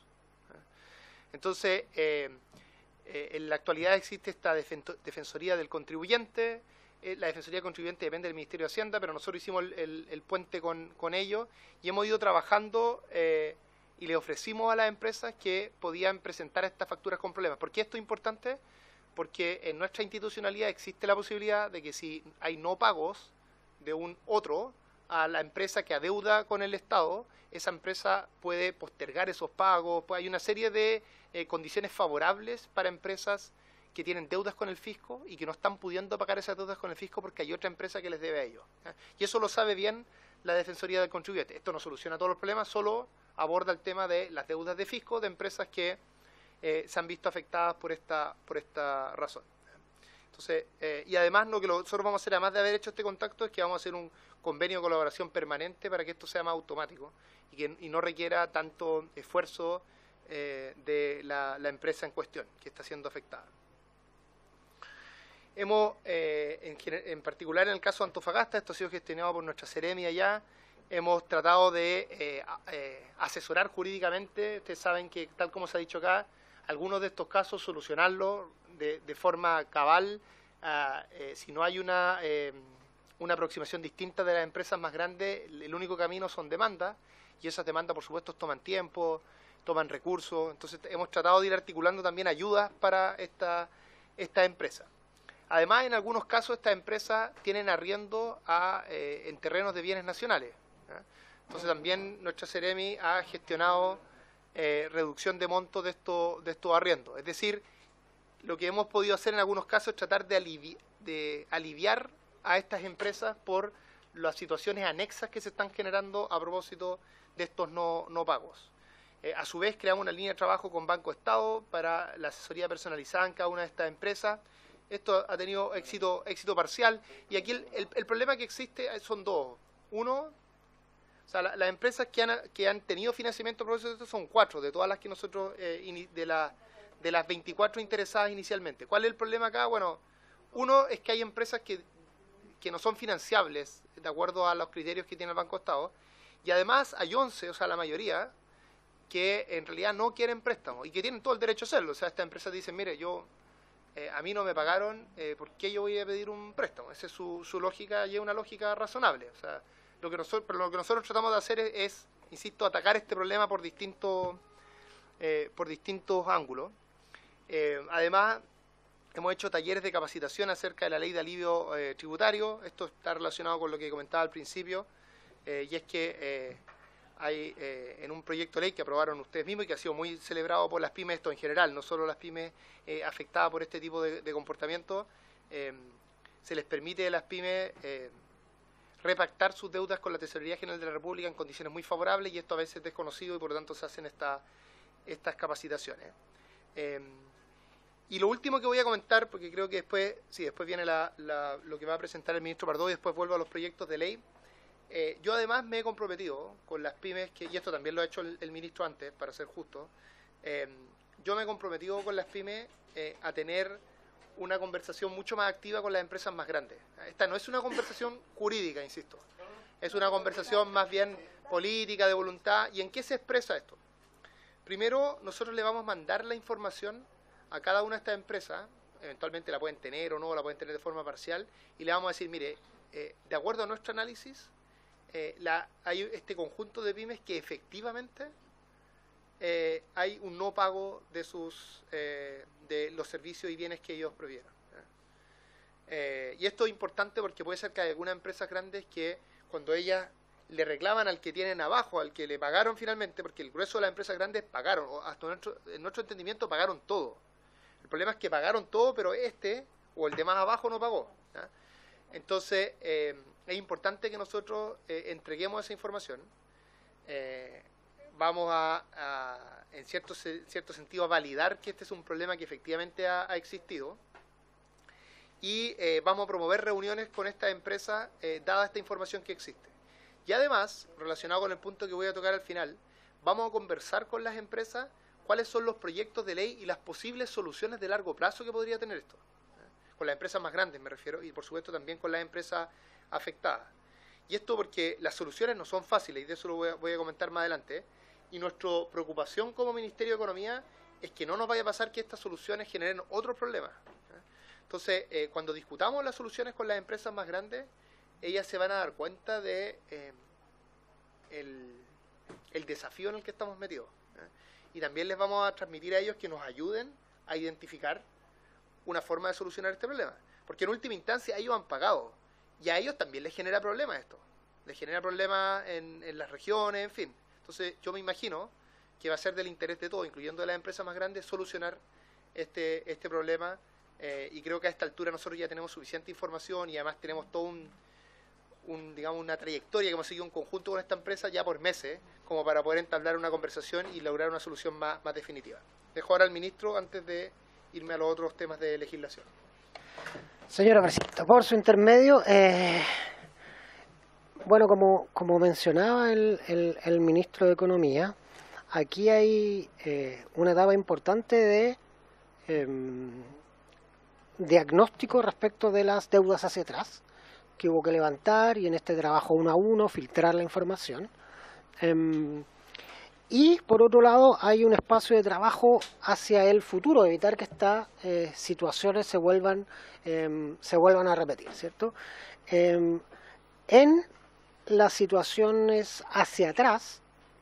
Entonces, eh, eh, en la actualidad existe esta Defensoría del Contribuyente. Eh, la Defensoría del Contribuyente depende del Ministerio de Hacienda, pero nosotros hicimos el, el, el puente con, con ellos y hemos ido trabajando eh, y le ofrecimos a las empresas que podían presentar estas facturas con problemas. ¿Por qué esto es importante? Porque en nuestra institucionalidad existe la posibilidad de que si hay no pagos de un otro a la empresa que adeuda con el Estado, esa empresa puede postergar esos pagos. Pues hay una serie de eh, condiciones favorables para empresas que tienen deudas con el fisco y que no están pudiendo pagar esas deudas con el fisco porque hay otra empresa que les debe a ellos. ¿eh? Y eso lo sabe bien la Defensoría del Contribuyente. Esto no soluciona todos los problemas, solo aborda el tema de las deudas de fisco de empresas que eh, se han visto afectadas por esta, por esta razón. Entonces, eh, y además lo que nosotros vamos a hacer, además de haber hecho este contacto, es que vamos a hacer un convenio de colaboración permanente para que esto sea más automático y que y no requiera tanto esfuerzo eh, de la, la empresa en cuestión que está siendo afectada. Hemos, eh, en, en particular en el caso de Antofagasta, esto ha sido gestionado por nuestra Seremi allá, hemos tratado de eh, eh, asesorar jurídicamente. Ustedes saben que, tal como se ha dicho acá, algunos de estos casos solucionarlos de, de forma cabal, uh, eh, si no hay una, eh, una aproximación distinta de las empresas más grandes, el único camino son demandas, y esas demandas, por supuesto, toman tiempo, toman recursos. Entonces hemos tratado de ir articulando también ayudas para esta, esta empresa. Además, en algunos casos estas empresas tienen arriendo a, eh, en terrenos de bienes nacionales. ¿eh? Entonces también nuestra Seremi ha gestionado eh, reducción de montos de estos de estos arriendos. Es decir, lo que hemos podido hacer en algunos casos es tratar de, alivi de aliviar a estas empresas por las situaciones anexas que se están generando a propósito de estos no, no pagos. Eh, a su vez, creamos una línea de trabajo con Banco Estado para la asesoría personalizada en cada una de estas empresas. Esto ha tenido éxito, éxito parcial, y aquí el, el, el problema que existe son dos. Uno, o sea, la, las empresas que han, que han tenido financiamiento por eso son cuatro, de todas las que nosotros, eh, in, de, la, de las veinticuatro interesadas inicialmente. ¿Cuál es el problema acá? Bueno, uno es que hay empresas que, que no son financiables de acuerdo a los criterios que tiene el Banco Estado, y además hay once, o sea, la mayoría, que en realidad no quieren préstamos y que tienen todo el derecho a hacerlo. O sea, estas empresas dicen, mire, yo... Eh, a mí no me pagaron, eh, ¿por qué yo voy a pedir un préstamo? Esa es su, su lógica, y es una lógica razonable. O sea, lo que nosotros, pero lo que nosotros tratamos de hacer es, es insisto, atacar este problema por distintos, eh, por distintos ángulos. Eh, además, hemos hecho talleres de capacitación acerca de la ley de alivio eh, tributario. Esto está relacionado con lo que comentaba al principio, eh, y es que eh, hay eh, en un proyecto de ley que aprobaron ustedes mismos y que ha sido muy celebrado por las pymes, esto en general, no solo las pymes eh, afectadas por este tipo de, de comportamiento, eh, se les permite a las pymes eh, repactar sus deudas con la Tesorería General de la República en condiciones muy favorables, y esto a veces es desconocido y por lo tanto se hacen esta, estas capacitaciones. Eh, y lo último que voy a comentar, porque creo que después, sí, después viene la, la, lo que va a presentar el ministro Pardo y después vuelvo a los proyectos de ley. Eh, yo además me he comprometido con las pymes, que, y esto también lo ha hecho el, el ministro antes, para ser justo, eh, yo me he comprometido con las pymes eh, a tener una conversación mucho más activa con las empresas más grandes. Esta no es una conversación jurídica, insisto, es una conversación más bien política, de voluntad. ¿Y en qué se expresa esto? Primero, nosotros le vamos a mandar la información a cada una de estas empresas, eventualmente la pueden tener o no, la pueden tener de forma parcial, y le vamos a decir, mire, eh, de acuerdo a nuestro análisis, eh, la, hay este conjunto de pymes que efectivamente eh, hay un no pago de sus eh, de los servicios y bienes que ellos provieron. Eh, y esto es importante porque puede ser que hay algunas empresas grandes que cuando ellas le reclaman al que tienen abajo, al que le pagaron finalmente, porque el grueso de las empresas grandes pagaron, o hasta nuestro, en nuestro entendimiento pagaron todo. El problema es que pagaron todo, pero este, o el de más abajo, no pagó. ¿Ya? Entonces, eh, es importante que nosotros eh, entreguemos esa información. Eh, vamos a, a en cierto, cierto sentido, a validar que este es un problema que efectivamente ha, ha existido. Y eh, vamos a promover reuniones con estas empresas, eh, dada esta información que existe. Y además, relacionado con el punto que voy a tocar al final, vamos a conversar con las empresas cuáles son los proyectos de ley y las posibles soluciones de largo plazo que podría tener esto. ¿Eh? Con las empresas más grandes me refiero, y por supuesto también con las empresas afectadas. Y esto porque las soluciones no son fáciles, y de eso lo voy a, voy a comentar más adelante. ¿eh? Y nuestra preocupación como Ministerio de Economía es que no nos vaya a pasar que estas soluciones generen otros problemas. ¿eh? Entonces, eh, cuando discutamos las soluciones con las empresas más grandes, ellas se van a dar cuenta de eh, el, el desafío en el que estamos metidos. ¿eh? Y también les vamos a transmitir a ellos que nos ayuden a identificar una forma de solucionar este problema. Porque en última instancia ellos han pagado y a ellos también les genera problemas esto. Les genera problemas en, en las regiones, en fin. Entonces yo me imagino que va a ser del interés de todos, incluyendo de las empresas más grandes, solucionar este, este problema. Eh, y creo que a esta altura nosotros ya tenemos suficiente información y además tenemos todo un... Un, digamos, una trayectoria que hemos seguido en conjunto con esta empresa ya por meses, como para poder entablar una conversación y lograr una solución más, más definitiva. Dejo ahora al ministro antes de irme a los otros temas de legislación. Señora Presidenta, por su intermedio, eh, bueno, como, como mencionaba el, el, el ministro de Economía, aquí hay eh, una etapa importante de eh, diagnóstico respecto de las deudas hacia atrás, que hubo que levantar y en este trabajo uno a uno filtrar la información. Eh, y por otro lado hay un espacio de trabajo hacia el futuro, evitar que estas eh, situaciones se vuelvan, eh, se vuelvan a repetir, ¿cierto? Eh, en las situaciones hacia atrás,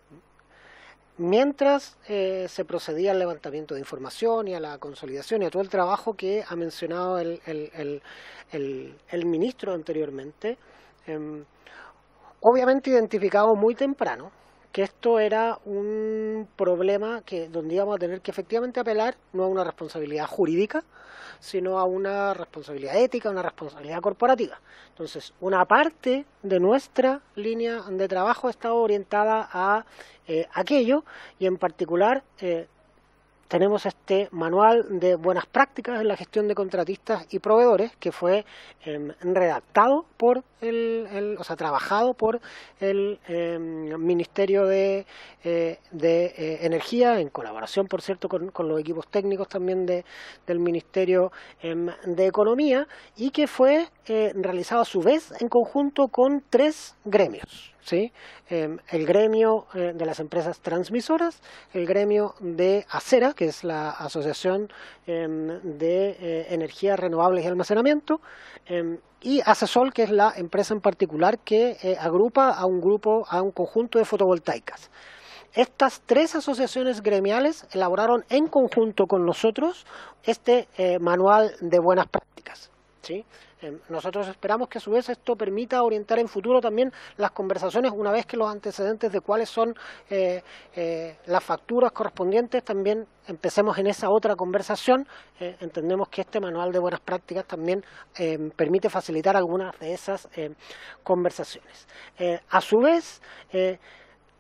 mientras eh, se procedía al levantamiento de información y a la consolidación y a todo el trabajo que ha mencionado el, el, el, el, el ministro anteriormente, eh, obviamente identificado muy temprano que esto era un problema que donde íbamos a tener que efectivamente apelar no a una responsabilidad jurídica, sino a una responsabilidad ética, una responsabilidad corporativa. Entonces, una parte de nuestra línea de trabajo estaba orientada a eh, aquello, y en particular eh, tenemos este manual de buenas prácticas en la gestión de contratistas y proveedores que fue eh, redactado por el, el, o sea, trabajado por el eh, Ministerio de, eh, de eh, Energía, en colaboración, por cierto, con, con los equipos técnicos también de, del Ministerio eh, de Economía, y que fue eh, realizado a su vez en conjunto con tres gremios. ¿Sí? Eh, el gremio eh, de las empresas transmisoras, el gremio de ACERA, que es la Asociación eh, de eh, Energías Renovables y Almacenamiento, eh, y ACESOL, que es la empresa en particular que eh, agrupa a un grupo, a un conjunto de fotovoltaicas. Estas tres asociaciones gremiales elaboraron en conjunto con nosotros este eh, manual de buenas prácticas, ¿sí? Nosotros esperamos que a su vez esto permita orientar en futuro también las conversaciones, una vez que los antecedentes de cuáles son eh, eh, las facturas correspondientes, también empecemos en esa otra conversación. Eh, entendemos que este manual de buenas prácticas también eh, permite facilitar algunas de esas eh, conversaciones. Eh, a su vez, eh,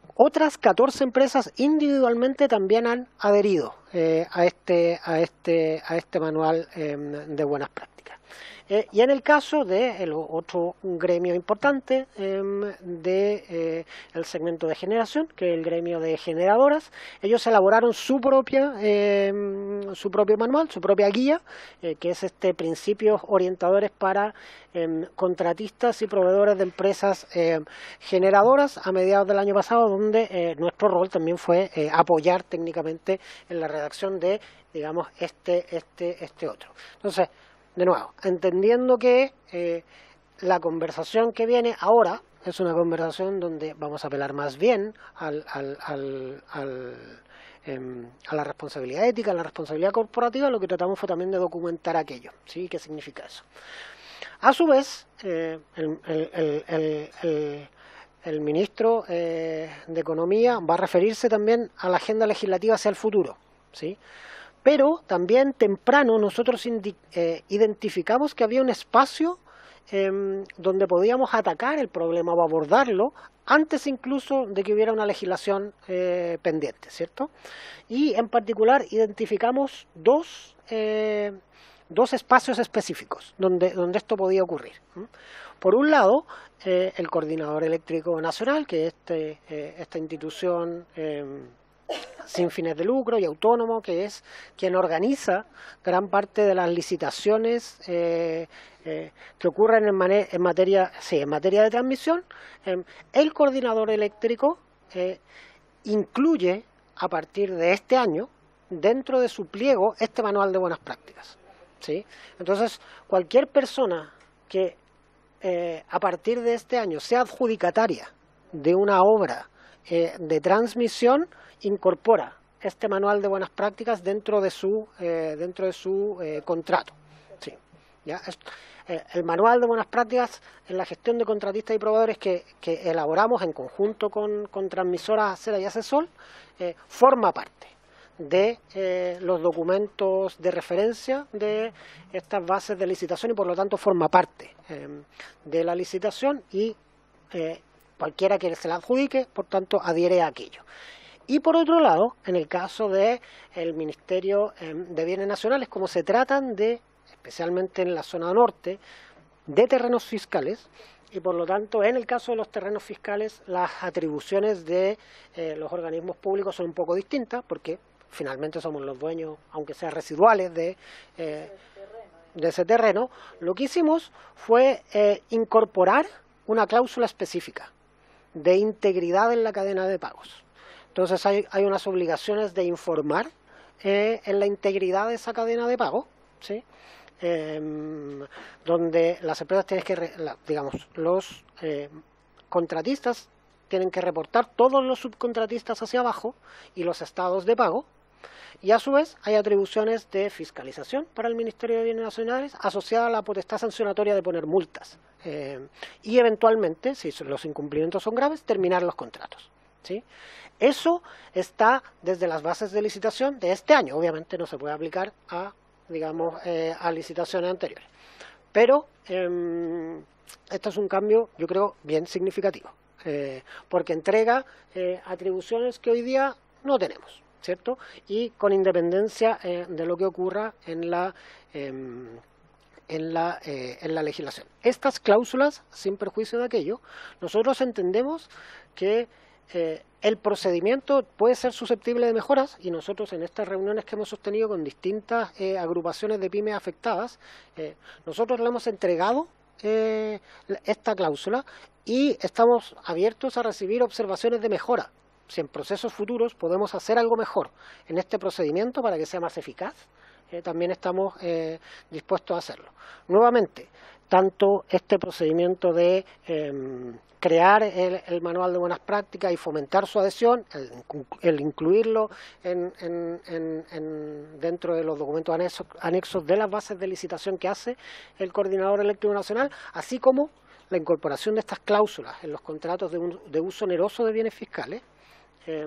otras catorce empresas individualmente también han adherido eh, a, este, a, este, a este manual eh, de buenas prácticas. Eh, y en el caso de el otro gremio importante eh, de eh, el segmento de generación, que es el gremio de generadoras, ellos elaboraron su propia eh, su propio manual, su propia guía, eh, que es este principios orientadores para eh, contratistas y proveedores de empresas eh, generadoras a mediados del año pasado, donde eh, nuestro rol también fue eh, apoyar técnicamente en la redacción de, digamos, este este este otro. Entonces, de nuevo, entendiendo que eh, la conversación que viene ahora es una conversación donde vamos a apelar más bien al, al, al, al, eh, a la responsabilidad ética, a la responsabilidad corporativa, lo que tratamos fue también de documentar aquello, ¿sí? ¿Qué significa eso? A su vez, eh, el, el, el, el, el, el ministro eh, de Economía va a referirse también a la agenda legislativa hacia el futuro, ¿sí? Pero también temprano nosotros eh, identificamos que había un espacio eh, donde podíamos atacar el problema o abordarlo antes incluso de que hubiera una legislación eh, pendiente, ¿cierto? Y en particular identificamos dos, eh, dos espacios específicos donde, donde esto podía ocurrir. Por un lado, eh, el Coordinador Eléctrico Nacional, que es este, eh, esta institución eh, sin fines de lucro y autónomo, que es quien organiza gran parte de las licitaciones eh, eh, que ocurren en, en materia sí, en materia de transmisión. Eh, el coordinador eléctrico eh, incluye a partir de este año dentro de su pliego este manual de buenas prácticas, ¿sí? Entonces, cualquier persona que eh, a partir de este año sea adjudicataria de una obra eh, de transmisión incorpora este manual de buenas prácticas dentro de su eh, dentro de su eh, contrato. Sí, ¿ya? Es, eh, el manual de buenas prácticas en la gestión de contratistas y proveedores que, que elaboramos en conjunto con, con Transmisoras Acera y Acesol eh, forma parte de eh, los documentos de referencia de estas bases de licitación y por lo tanto forma parte eh, de la licitación y eh, cualquiera que se la adjudique, por tanto, adhiere a aquello. Y por otro lado, en el caso del Ministerio eh, de Bienes Nacionales, como se tratan de, especialmente en la zona norte, de terrenos fiscales, y por lo tanto, en el caso de los terrenos fiscales, las atribuciones de eh, los organismos públicos son un poco distintas, porque finalmente somos los dueños, aunque sean residuales, de, eh, de ese terreno. Lo que hicimos fue eh, incorporar una cláusula específica de integridad en la cadena de pagos. Entonces hay, hay unas obligaciones de informar eh, en la integridad de esa cadena de pago, ¿sí? Eh, donde las empresas tienen que, re, la, digamos, los eh, contratistas tienen que reportar todos los subcontratistas hacia abajo y los estados de pago, y a su vez hay atribuciones de fiscalización para el Ministerio de Bienes Nacionales asociada a la potestad sancionatoria de poner multas eh, y eventualmente, si los incumplimientos son graves, terminar los contratos, ¿sí? Eso está desde las bases de licitación de este año. Obviamente no se puede aplicar a, digamos, eh, a licitaciones anteriores. Pero eh, esto es un cambio, yo creo, bien significativo, eh, porque entrega eh, atribuciones que hoy día no tenemos, ¿cierto? Y con independencia eh, de lo que ocurra en la eh, en la eh, en la legislación. Estas cláusulas, sin perjuicio de aquello, nosotros entendemos que Eh, el procedimiento puede ser susceptible de mejoras y nosotros en estas reuniones que hemos sostenido con distintas eh, agrupaciones de pymes afectadas, eh, nosotros le hemos entregado eh, esta cláusula y estamos abiertos a recibir observaciones de mejora. Si en procesos futuros podemos hacer algo mejor en este procedimiento para que sea más eficaz, eh, también estamos eh, dispuestos a hacerlo. Nuevamente, tanto este procedimiento de eh, crear el, el manual de buenas prácticas y fomentar su adhesión, el, el incluirlo en, en, en, en, dentro de los documentos anexos, anexos de las bases de licitación que hace el Coordinador Eléctrico Nacional, así como la incorporación de estas cláusulas en los contratos de, un, de uso oneroso de bienes fiscales, eh,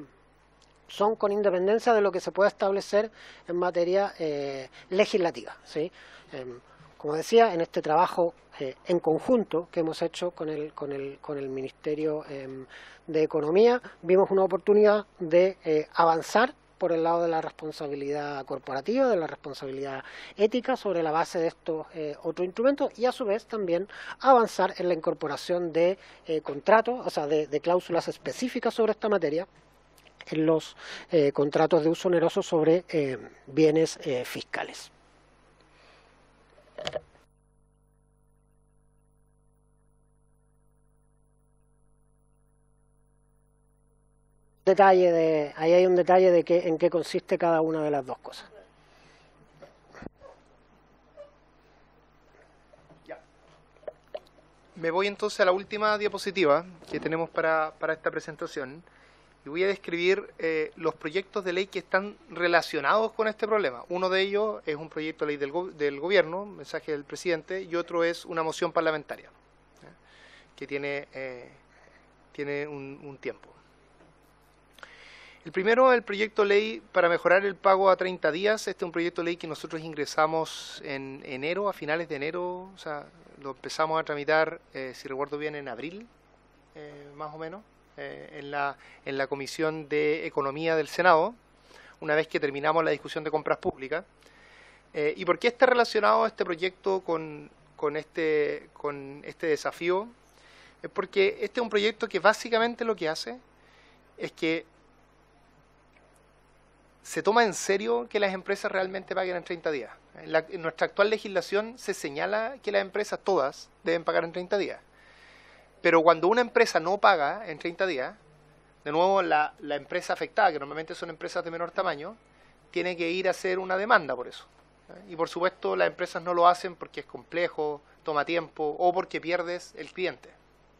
son con independencia de lo que se pueda establecer en materia eh, legislativa, ¿sí? Eh, como decía, en este trabajo eh, en conjunto que hemos hecho con el, con el, con el Ministerio eh, de Economía, vimos una oportunidad de eh, avanzar por el lado de la responsabilidad corporativa, de la responsabilidad ética, sobre la base de estos eh, otros instrumentos, y a su vez también avanzar en la incorporación de eh, contratos, o sea, de, de cláusulas específicas sobre esta materia en los eh, contratos de uso oneroso sobre eh, bienes eh, fiscales. Detalle de, ahí hay un detalle de que, en qué consiste cada una de las dos cosas. Ya. Me voy entonces a la última diapositiva que tenemos para, para esta presentación y voy a describir eh, los proyectos de ley que están relacionados con este problema. Uno de ellos es un proyecto de ley del, go del gobierno, mensaje del presidente, y otro es una moción parlamentaria, ¿eh? que tiene, eh, tiene un, un tiempo. El primero es el proyecto de ley para mejorar el pago a treinta días. Este es un proyecto de ley que nosotros ingresamos en enero, a finales de enero, o sea, lo empezamos a tramitar, eh, si recuerdo bien, en abril, eh, más o menos, eh, en, la, en la Comisión de Economía del Senado, una vez que terminamos la discusión de compras públicas. Eh, ¿Y por qué está relacionado este proyecto con, con, este, con este desafío? Es porque este es un proyecto que básicamente lo que hace es que se toma en serio que las empresas realmente paguen en treinta días. En, la, en nuestra actual legislación se señala que las empresas todas deben pagar en treinta días. Pero cuando una empresa no paga en treinta días, de nuevo la, la empresa afectada, que normalmente son empresas de menor tamaño, tiene que ir a hacer una demanda por eso. Y por supuesto las empresas no lo hacen porque es complejo, toma tiempo o porque pierdes el cliente.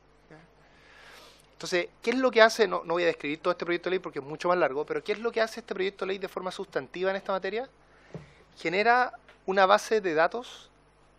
Entonces, ¿qué es lo que hace? No, no voy a describir todo este proyecto de ley porque es mucho más largo, pero ¿qué es lo que hace este proyecto de ley de forma sustantiva en esta materia? Genera una base de datos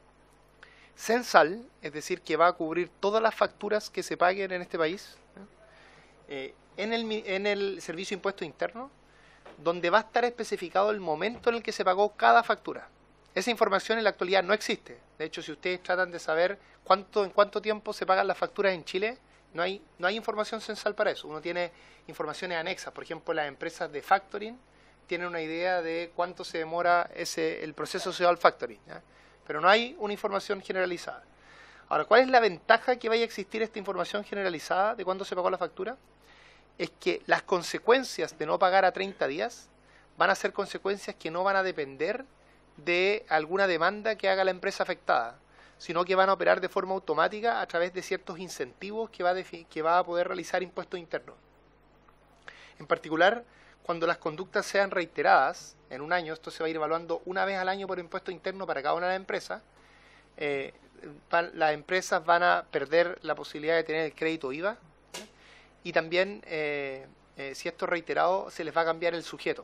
censal, es decir, que va a cubrir todas las facturas que se paguen en este país, eh, en, el, en el Servicio de Impuesto Interno, donde va a estar especificado el momento en el que se pagó cada factura. Esa información en la actualidad no existe. De hecho, si ustedes tratan de saber cuánto, en cuánto tiempo se pagan las facturas en Chile, No hay, no hay información censal para eso. Uno tiene informaciones anexas. Por ejemplo, las empresas de factoring tienen una idea de cuánto se demora ese, el proceso asociado al factoring, ¿ya? Pero no hay una información generalizada. Ahora, ¿cuál es la ventaja que vaya a existir esta información generalizada de cuándo se pagó la factura? Es que las consecuencias de no pagar a treinta días van a ser consecuencias que no van a depender de alguna demanda que haga la empresa afectada, sino que van a operar de forma automática a través de ciertos incentivos que va a, que va a poder realizar impuestos internos. En particular, cuando las conductas sean reiteradas en un año, esto se va a ir evaluando una vez al año por impuesto interno para cada una de las empresas, eh, van, las empresas van a perder la posibilidad de tener el crédito I V A, ¿eh? Y también, eh, eh, si esto es reiterado, se les va a cambiar el sujeto.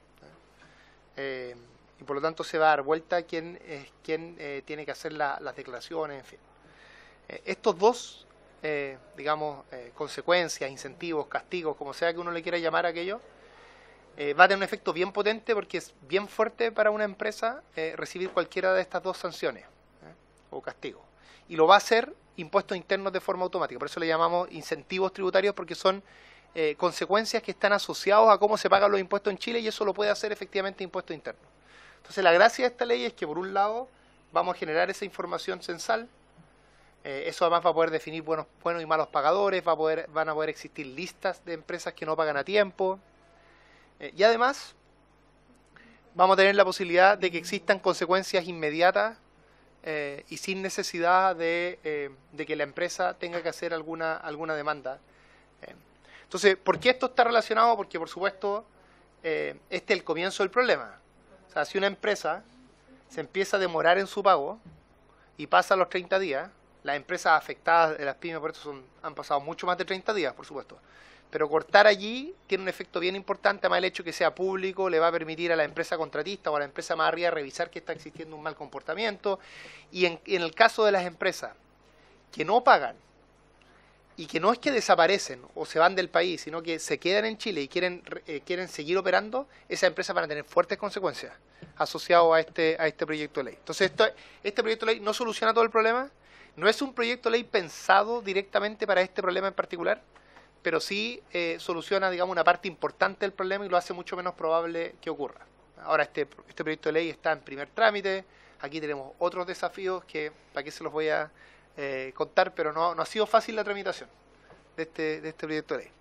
¿eh? Eh, y por lo tanto se va a dar vuelta a quién, eh, quién eh, tiene que hacer la, las declaraciones, en fin. Eh, estos dos, eh, digamos, eh, consecuencias, incentivos, castigos, como sea que uno le quiera llamar a aquello, eh, va a tener un efecto bien potente porque es bien fuerte para una empresa eh, recibir cualquiera de estas dos sanciones eh, o castigos. Y lo va a hacer impuestos internos de forma automática. Por eso le llamamos incentivos tributarios, porque son eh, consecuencias que están asociados a cómo se pagan los impuestos en Chile, y eso lo puede hacer efectivamente impuesto interno. Entonces, la gracia de esta ley es que, por un lado, vamos a generar esa información censal. Eh, eso además va a poder definir buenos, buenos y malos pagadores, va a poder, van a poder existir listas de empresas que no pagan a tiempo. Eh, y además, vamos a tener la posibilidad de que existan consecuencias inmediatas eh, y sin necesidad de, eh, de que la empresa tenga que hacer alguna, alguna demanda. Eh, entonces, ¿por qué esto está relacionado? Porque, por supuesto, eh, este es el comienzo del problema. O sea, si una empresa se empieza a demorar en su pago y pasa los treinta días, las empresas afectadas de las pymes por eso son, han pasado mucho más de treinta días, por supuesto. Pero cortar allí tiene un efecto bien importante, además el hecho de que sea público le va a permitir a la empresa contratista o a la empresa más arriba revisar que está existiendo un mal comportamiento. Y en, en el caso de las empresas que no pagan y que no es que desaparecen o se van del país, sino que se quedan en Chile y quieren eh, quieren seguir operando, esas empresas van a tener fuertes consecuencias asociadas a este a este proyecto de ley. Entonces, esto, este proyecto de ley no soluciona todo el problema, no es un proyecto de ley pensado directamente para este problema en particular, pero sí eh, soluciona, digamos, una parte importante del problema y lo hace mucho menos probable que ocurra. Ahora, este, este proyecto de ley está en primer trámite, aquí tenemos otros desafíos que, para qué se los voy a Eh, contar, pero no, no ha sido fácil la tramitación de este, de este proyecto de ley.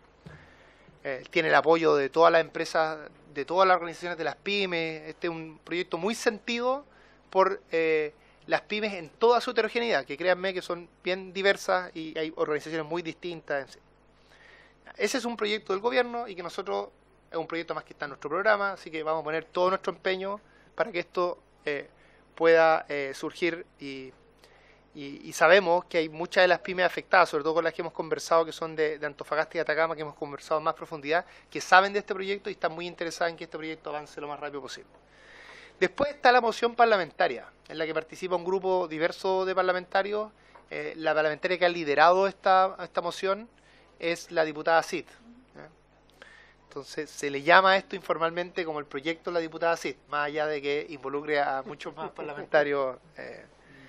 Eh, tiene el apoyo de todas las empresas, de todas las organizaciones de las pymes. Este es un proyecto muy sentido por eh, las pymes en toda su heterogeneidad, que créanme que son bien diversas y hay organizaciones muy distintas. En sí. Ese es un proyecto del gobierno y que nosotros, es un proyecto más que está en nuestro programa, así que vamos a poner todo nuestro empeño para que esto eh, pueda eh, surgir y Y, y sabemos que hay muchas de las pymes afectadas, sobre todo con las que hemos conversado, que son de, de Antofagasta y Atacama, que hemos conversado en más profundidad, que saben de este proyecto y están muy interesadas en que este proyecto avance lo más rápido posible. Después está la moción parlamentaria, en la que participa un grupo diverso de parlamentarios. Eh, la parlamentaria que ha liderado esta, esta moción es la diputada Cid. ¿eh? Entonces se le llama a esto informalmente como el proyecto de la diputada Cid, más allá de que involucre a muchos más parlamentarios. Eh,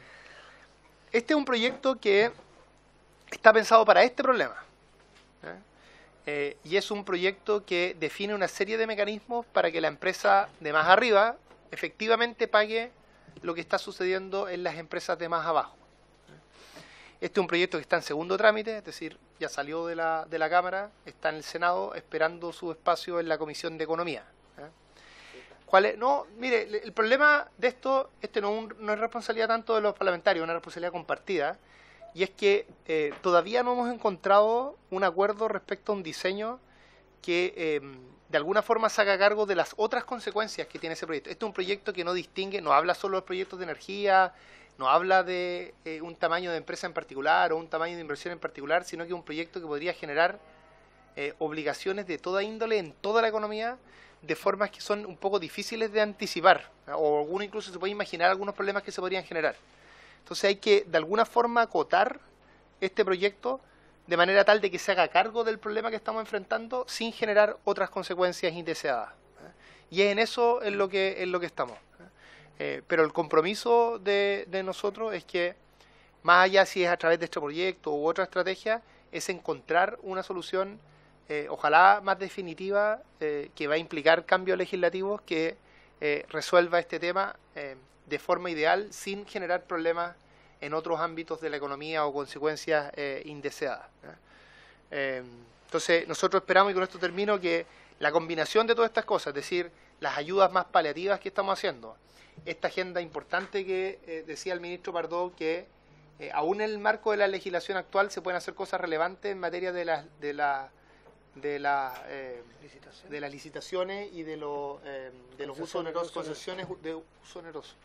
Este es un proyecto que está pensado para este problema. ¿eh? Eh, y es un proyecto que define una serie de mecanismos para que la empresa de más arriba efectivamente pague lo que está sucediendo en las empresas de más abajo. Este es un proyecto que está en segundo trámite, es decir, ya salió de la, de la Cámara, está en el Senado esperando su espacio en la Comisión de Economía. ¿eh? ¿Cuál es? No, mire, el problema de esto, este no, un, no es responsabilidad tanto de los parlamentarios, es una responsabilidad compartida, y es que eh, todavía no hemos encontrado un acuerdo respecto a un diseño que eh, de alguna forma se haga cargo de las otras consecuencias que tiene ese proyecto. Este es un proyecto que no distingue, no habla solo de proyectos de energía, no habla de eh, un tamaño de empresa en particular o un tamaño de inversión en particular, sino que es un proyecto que podría generar eh, obligaciones de toda índole en toda la economía, de formas que son un poco difíciles de anticipar, o alguno incluso se puede imaginar algunos problemas que se podrían generar. Entonces hay que de alguna forma acotar este proyecto de manera tal de que se haga cargo del problema que estamos enfrentando sin generar otras consecuencias indeseadas. Y es en eso en lo que, en lo que estamos. Eh, pero el compromiso de, de nosotros es que, más allá si es a través de este proyecto u otra estrategia, es encontrar una solución Eh, ojalá más definitiva, eh, que va a implicar cambios legislativos que eh, resuelva este tema eh, de forma ideal sin generar problemas en otros ámbitos de la economía o consecuencias eh, indeseadas. ¿eh? Eh, entonces nosotros esperamos, y con esto termino, que la combinación de todas estas cosas, es decir, las ayudas más paliativas que estamos haciendo, esta agenda importante que eh, decía el ministro Pardo, que eh, aún en el marco de la legislación actual se pueden hacer cosas relevantes en materia de la, de la de, la, eh, de las licitaciones y de, lo, eh, de los usos onerosos, concesiones de uso oneroso.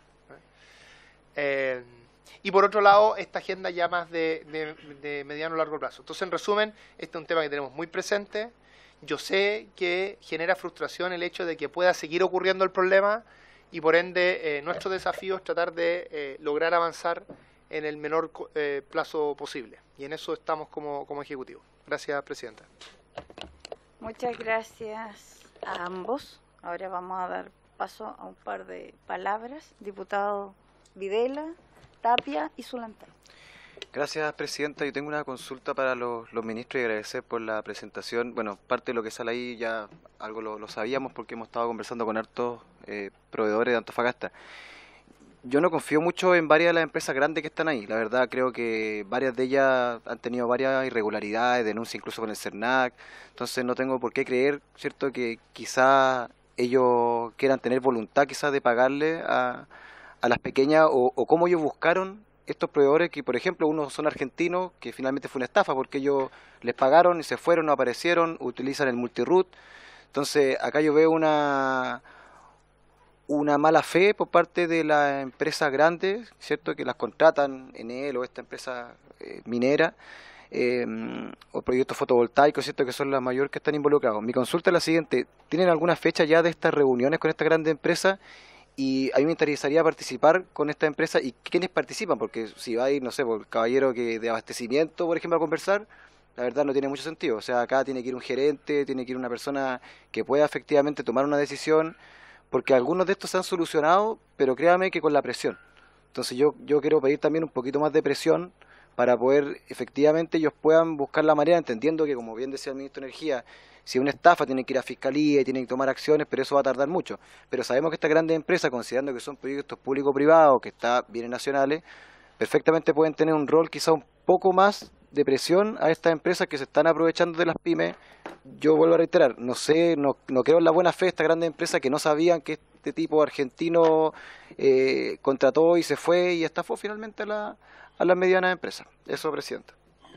Eh, y por otro lado, esta agenda ya más de, de, de mediano o largo plazo. Entonces, en resumen, este es un tema que tenemos muy presente. Yo sé que genera frustración el hecho de que pueda seguir ocurriendo el problema y, por ende, eh, nuestro desafío es tratar de eh, lograr avanzar en el menor eh, plazo posible. Y en eso estamos como, como Ejecutivo. Gracias, Presidenta. Muchas gracias a ambos. Ahora vamos a dar paso a un par de palabras. Diputado Videla, Tapia y Zulantay. Gracias, Presidenta. Yo tengo una consulta para los, los ministros y agradecer por la presentación. Bueno, parte de lo que sale ahí ya algo lo, lo sabíamos porque hemos estado conversando con hartos eh, proveedores de Antofagasta. Yo no confío mucho en varias de las empresas grandes que están ahí. La verdad, creo que varias de ellas han tenido varias irregularidades, denuncias incluso con el CERNAC. Entonces no tengo por qué creer, ¿cierto?, que quizá ellos quieran tener voluntad quizás de pagarle a, a las pequeñas o, o cómo ellos buscaron estos proveedores que, por ejemplo, unos son argentinos, que finalmente fue una estafa porque ellos les pagaron y se fueron, no aparecieron, utilizan el multiroot. Entonces acá yo veo una... una mala fe por parte de las empresas grandes, ¿cierto?, que las contratan, Enel o esta empresa eh, minera, eh, o proyectos fotovoltaicos, ¿cierto?, que son las mayores que están involucrados. Mi consulta es la siguiente: ¿tienen alguna fecha ya de estas reuniones con estas grandes empresas? y a mí me interesaría participar con esta empresa. ¿Y quiénes participan? Porque si va a ir, no sé, por el caballero que de abastecimiento, por ejemplo, a conversar, la verdad no tiene mucho sentido. O sea, acá tiene que ir un gerente, tiene que ir una persona que pueda efectivamente tomar una decisión, porque algunos de estos se han solucionado, pero créame que con la presión. Entonces yo, yo quiero pedir también un poquito más de presión para poder, efectivamente, ellos puedan buscar la manera, entendiendo que, como bien decía el ministro de Energía, si es una estafa tienen que ir a Fiscalía y tienen que tomar acciones, pero eso va a tardar mucho. Pero sabemos que estas grandes empresas, considerando que son proyectos público-privados, que están bienes nacionales, perfectamente pueden tener un rol quizá un poco más de presión a estas empresas que se están aprovechando de las pymes. Yo vuelvo a reiterar, no sé, no, no creo en la buena fe de estas grandes empresas que no sabían que este tipo argentino eh, contrató y se fue y estafó finalmente a, la, a las medianas empresas. Eso, Presidenta.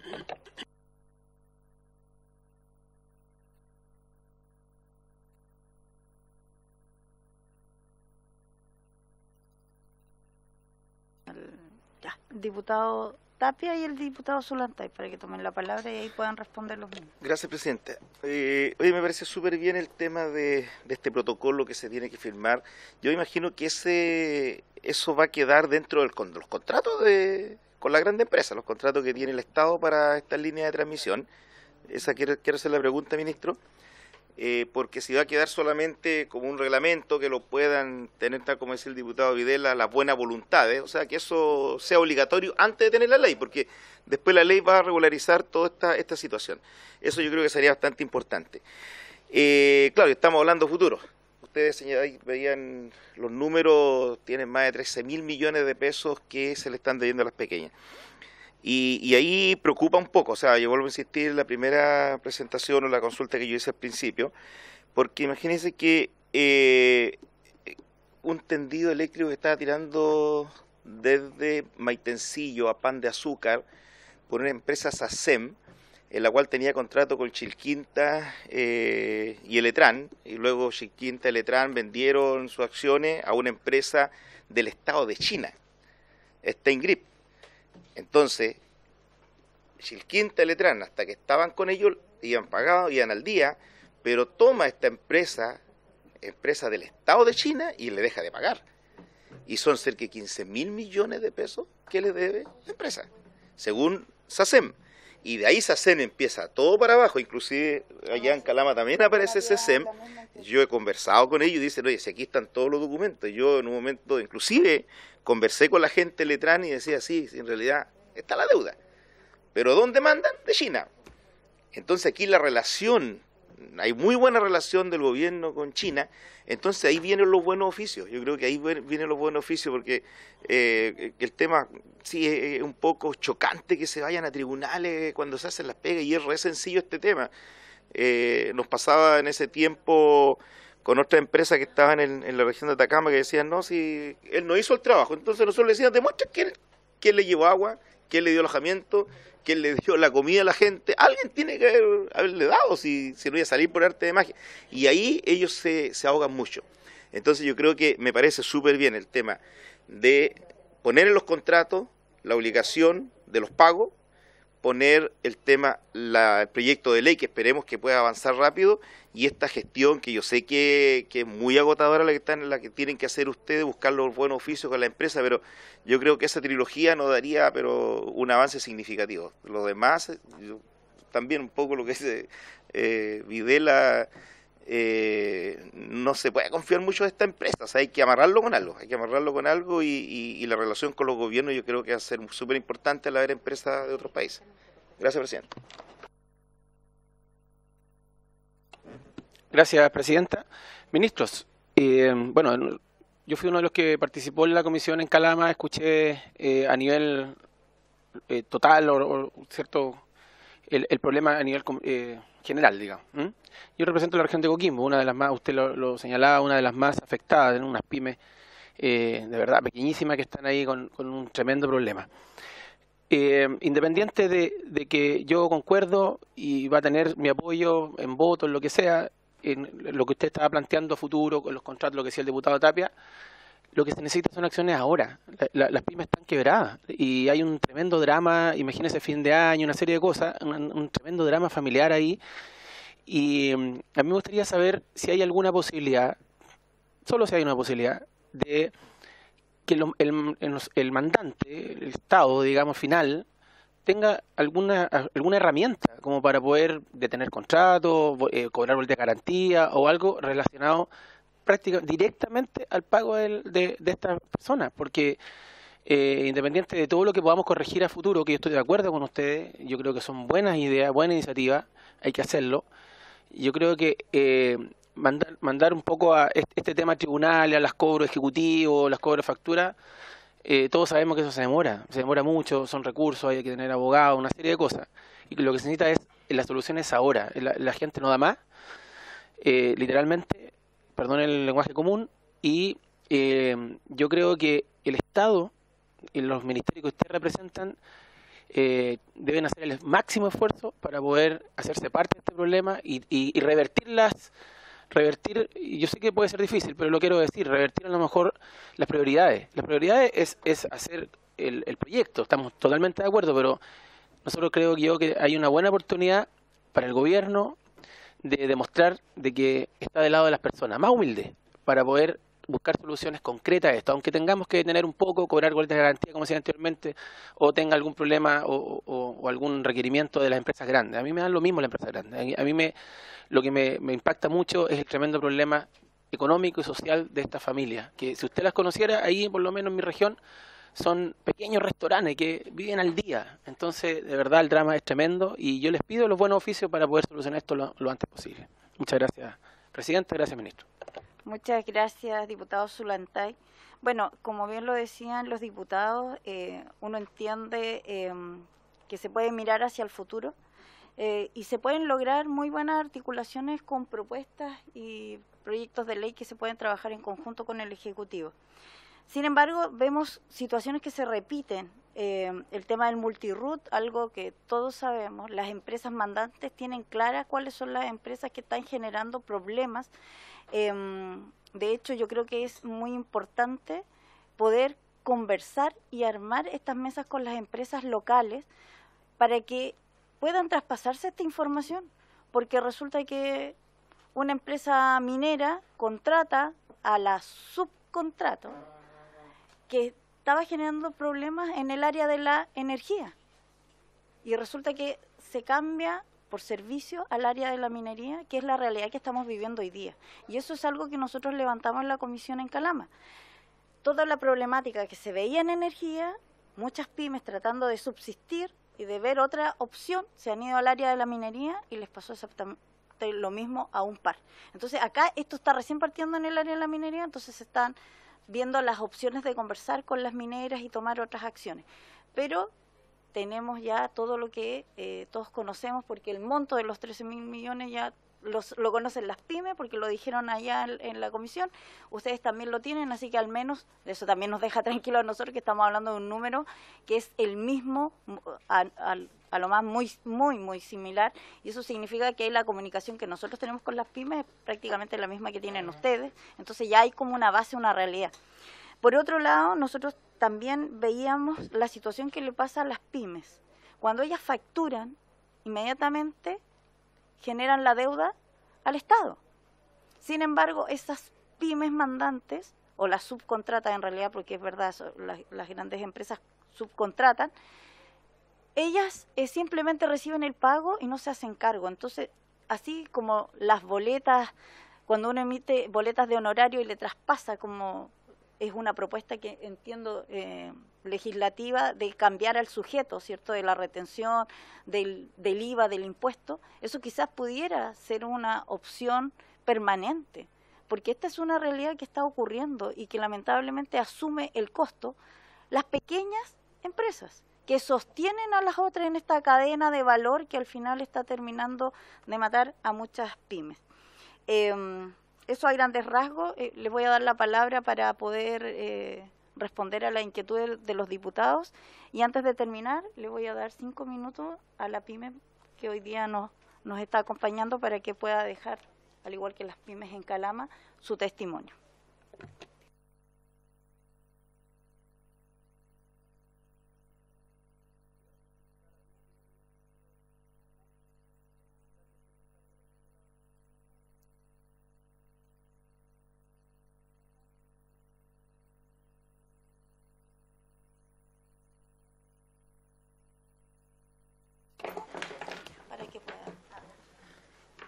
Ya, diputado Tapia y el diputado Zulantay, para que tomen la palabra y ahí puedan responder los mismos. Gracias, Presidenta. Eh, oye, me parece súper bien el tema de, de este protocolo que se tiene que firmar. Yo imagino que ese eso va a quedar dentro de los contratos de, con la grande empresa, los contratos que tiene el Estado para esta línea de transmisión. Esa quiero, quiero hacer la pregunta, ministro. Eh, porque si va a quedar solamente como un reglamento que lo puedan tener, tal como decía el diputado Videla, las buenas voluntades, o sea, que eso sea obligatorio antes de tener la ley, porque después la ley va a regularizar toda esta, esta situación. Eso yo creo que sería bastante importante. Eh, claro, estamos hablando futuro. Ustedes señalaban, veían los números, tienen más de trece mil millones de pesos que se le están debiendo a las pequeñas. Y, y ahí preocupa un poco, o sea, yo vuelvo a insistir en la primera presentación o la consulta que yo hice al principio, porque imagínense que eh, un tendido eléctrico que estaba tirando desde Maitencillo a Pan de Azúcar por una empresa SACEM, en la cual tenía contrato con Chilquinta eh, y Eletran, y luego Chilquinta y Eletran vendieron sus acciones a una empresa del Estado de China, Steingrip. Entonces, Chilquinta y Eletran, hasta que estaban con ellos, iban pagados, iban al día, pero toma esta empresa, empresa del Estado de China, y le deja de pagar. Y son cerca de quince mil millones de pesos que le debe la empresa, según SACEM. Y de ahí SACEM empieza todo para abajo, inclusive allá en Calama también aparece SACEM. Yo he conversado con ellos y dicen, oye, si aquí están todos los documentos. Yo en un momento, inclusive, conversé con la gente de Letran y decía, sí, en realidad está la deuda. ¿Pero dónde mandan? De China. Entonces aquí la relación, hay muy buena relación del gobierno con China, entonces ahí vienen los buenos oficios. Yo creo que ahí vienen los buenos oficios porque eh, el tema sí es un poco chocante que se vayan a tribunales cuando se hacen las pegas y es re sencillo este tema. Eh, nos pasaba en ese tiempo con otra empresa que estaban en, en la región de Atacama que decían, no, si él no hizo el trabajo. Entonces nosotros le decíamos, demuestra quién, quién le llevó agua, quién le dio alojamiento, quién le dio la comida a la gente. Alguien tiene que haber, haberle dado si, si no iba a salir por arte de magia. Y ahí ellos se, se ahogan mucho. Entonces yo creo que me parece súper bien el tema de poner en los contratos la obligación de los pagos, poner el tema, la, el proyecto de ley que esperemos que pueda avanzar rápido y esta gestión que yo sé que, que es muy agotadora la que, están, la que tienen que hacer ustedes, buscar los buenos oficios con la empresa, pero yo creo que esa trilogía nos daría pero un avance significativo. Lo demás, yo, también un poco lo que dice eh, Videla, eh, no se puede confiar mucho en esta empresa, o sea, hay que amarrarlo con algo, hay que amarrarlo con algo y, y, y la relación con los gobiernos yo creo que va a ser súper importante al haber empresas de otros países. Gracias, presidente. Gracias, presidenta. Ministros, eh, bueno, yo fui uno de los que participó en la comisión en Calama, escuché eh, a nivel eh, total o, o cierto el, el problema a nivel eh, general, digamos. ¿Mm? Yo represento la región de Coquimbo, una de las más, usted lo, lo señalaba, una de las más afectadas, en unas pymes eh, de verdad pequeñísimas que están ahí con, con un tremendo problema. Eh, independiente de, de que yo concuerdo y va a tener mi apoyo en voto, en lo que sea, en lo que usted estaba planteando a futuro, con los contratos, lo que decía el diputado Tapia, lo que se necesita son acciones ahora. La, la, las pymes están quebradas y hay un tremendo drama, imagínese fin de año, una serie de cosas, un, un tremendo drama familiar ahí. Y um, a mí me gustaría saber si hay alguna posibilidad, solo si hay una posibilidad, de que lo, el, el, el mandante, el Estado, digamos, final, tenga alguna alguna herramienta como para poder detener contratos, eh, cobrar boletas de garantía o algo relacionado prácticamente directamente al pago de, de, de estas personas, porque eh, independiente de todo lo que podamos corregir a futuro, que yo estoy de acuerdo con ustedes, yo creo que son buenas ideas, buenas iniciativas, hay que hacerlo. Yo creo que eh, mandar, mandar un poco a este, este tema a tribunales, a los cobros ejecutivos, las cobros de factura, eh, todos sabemos que eso se demora, se demora mucho, son recursos, hay que tener abogados, una serie de cosas. Y lo que se necesita es, la solución es ahora, la, la gente no da más, eh, literalmente, perdón el lenguaje común, y eh, yo creo que el Estado y los ministerios que ustedes representan eh, deben hacer el máximo esfuerzo para poder hacerse parte de este problema y, y, y revertirlas, revertir, y yo sé que puede ser difícil, pero lo quiero decir, revertir a lo mejor las prioridades. Las prioridades es, es hacer el, el proyecto, estamos totalmente de acuerdo, pero nosotros creo que yo que hay una buena oportunidad para el gobierno de demostrar de que está del lado de las personas, más humilde, para poder buscar soluciones concretas a esto, aunque tengamos que detener un poco, cobrar boletas de garantía, como decía anteriormente, o tenga algún problema o, o, o algún requerimiento de las empresas grandes. A mí me dan lo mismo las empresas grandes. A mí me, lo que me, me impacta mucho es el tremendo problema económico y social de estas familias, que si usted las conociera, ahí por lo menos en mi región, son pequeños restaurantes que viven al día. Entonces, de verdad, el drama es tremendo y yo les pido los buenos oficios para poder solucionar esto lo, lo antes posible. Muchas gracias, presidente. Gracias, ministro. Muchas gracias, diputado Zulantay. Bueno, como bien lo decían los diputados, eh, uno entiende eh, que se puede mirar hacia el futuro eh, y se pueden lograr muy buenas articulaciones con propuestas y proyectos de ley que se pueden trabajar en conjunto con el Ejecutivo. Sin embargo, vemos situaciones que se repiten. Eh, el tema del multiroot, algo que todos sabemos, las empresas mandantes tienen claras cuáles son las empresas que están generando problemas. Eh, de hecho, yo creo que es muy importante poder conversar y armar estas mesas con las empresas locales para que puedan traspasarse esta información, porque resulta que una empresa minera contrata a la subcontrato que estaba generando problemas en el área de la energía y resulta que se cambia por servicio al área de la minería, que es la realidad que estamos viviendo hoy día. Y eso es algo que nosotros levantamos en la comisión en Calama. Toda la problemática que se veía en energía, muchas pymes tratando de subsistir y de ver otra opción, se han ido al área de la minería y les pasó exactamente lo mismo a un par. Entonces acá esto está recién partiendo en el área de la minería, entonces se están viendo las opciones de conversar con las mineras y tomar otras acciones. Pero tenemos ya todo lo que eh, todos conocemos, porque el monto de los trece mil millones ya los, lo conocen las pymes, porque lo dijeron allá en, en la comisión, ustedes también lo tienen, así que al menos eso también nos deja tranquilos a nosotros, que estamos hablando de un número que es el mismo, a, a, a lo más muy, muy, muy similar, y eso significa que la comunicación que nosotros tenemos con las pymes es prácticamente la misma que tienen ustedes, entonces ya hay como una base, una realidad. Por otro lado, nosotros también veíamos la situación que le pasa a las pymes. Cuando ellas facturan, inmediatamente generan la deuda al Estado. Sin embargo, esas pymes mandantes, o las subcontratas en realidad, porque es verdad, las, las grandes empresas subcontratan, ellas eh, simplemente reciben el pago y no se hacen cargo. Entonces, así como las boletas, cuando uno emite boletas de honorario y le traspasa como... es una propuesta que entiendo eh, legislativa de cambiar al sujeto, ¿cierto? De la retención, del, del I V A, del impuesto. Eso quizás pudiera ser una opción permanente, porque esta es una realidad que está ocurriendo y que lamentablemente asume el costo las pequeñas empresas que sostienen a las otras en esta cadena de valor que al final está terminando de matar a muchas pymes. Eh, Eso a grandes rasgos. Eh, les voy a dar la palabra para poder eh, responder a la inquietud de, de los diputados. Y antes de terminar, le voy a dar cinco minutos a la pyme que hoy día nos, nos está acompañando para que pueda dejar, al igual que las pymes en Calama, su testimonio.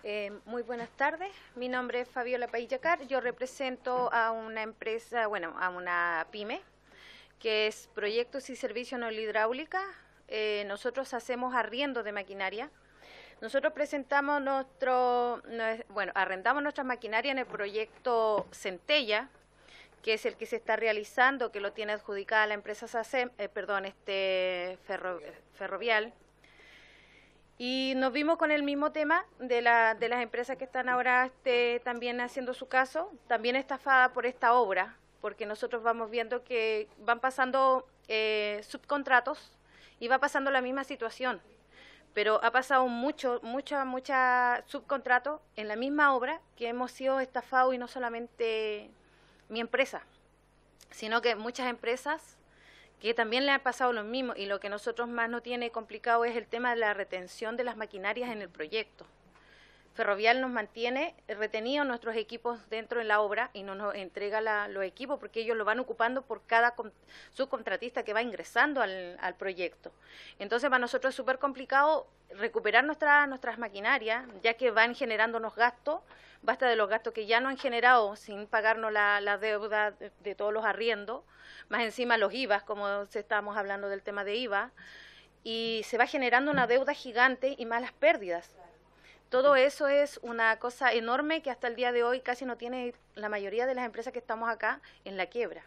Eh, muy buenas tardes, mi nombre es Fabiola Paillacar, yo represento a una empresa, bueno, a una pyme, que es Proyectos y Servicios No Hidráulica. Eh, nosotros hacemos arriendo de maquinaria. Nosotros presentamos nuestro, bueno, arrendamos nuestras maquinarias en el proyecto Centella, que es el que se está realizando, que lo tiene adjudicada la empresa SACEM, eh, perdón, este ferro, Ferrovial. Y nos vimos con el mismo tema de, la, de las empresas que están ahora este, también haciendo su caso, también estafada por esta obra, porque nosotros vamos viendo que van pasando eh, subcontratos y va pasando la misma situación, pero ha pasado mucho, mucha, mucha subcontrato en la misma obra que hemos sido estafados, y no solamente mi empresa, sino que muchas empresas que también le ha pasado lo mismo, y lo que nosotros más nos tiene complicado es el tema de la retención de las maquinarias en el proyecto. Ferrovial nos mantiene retenidos nuestros equipos dentro de la obra y no nos entrega la, los equipos, porque ellos lo van ocupando por cada subcontratista que va ingresando al, al proyecto. Entonces para nosotros es súper complicado recuperar nuestra, nuestras maquinarias, ya que van generándonos gastos, basta de los gastos que ya no han generado sin pagarnos la, la deuda de, de todos los arriendos, más encima los I V A, como se estamos hablando del tema de I V A, y se va generando una deuda gigante y malas pérdidas. Todo eso es una cosa enorme que hasta el día de hoy casi no tiene la mayoría de las empresas que estamos acá en la quiebra.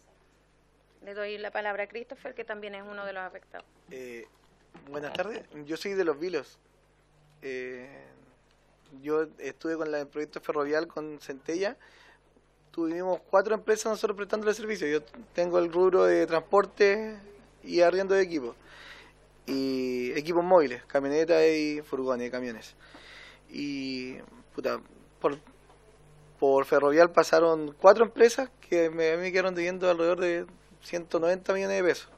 Le doy la palabra a Christopher, que también es uno de los afectados. Eh, buenas tardes, yo soy de Los Vilos. Eh, yo estuve con la, el proyecto Ferrovial con Centella. Tuvimos cuatro empresas nosotros prestando el servicio. Yo tengo el rubro de transporte y arriendo de equipos. Y equipos móviles, camionetas y furgones y camiones. Y puta, por, por Ferrovial pasaron cuatro empresas que me, me quedaron debiendo alrededor de ciento noventa millones de pesos.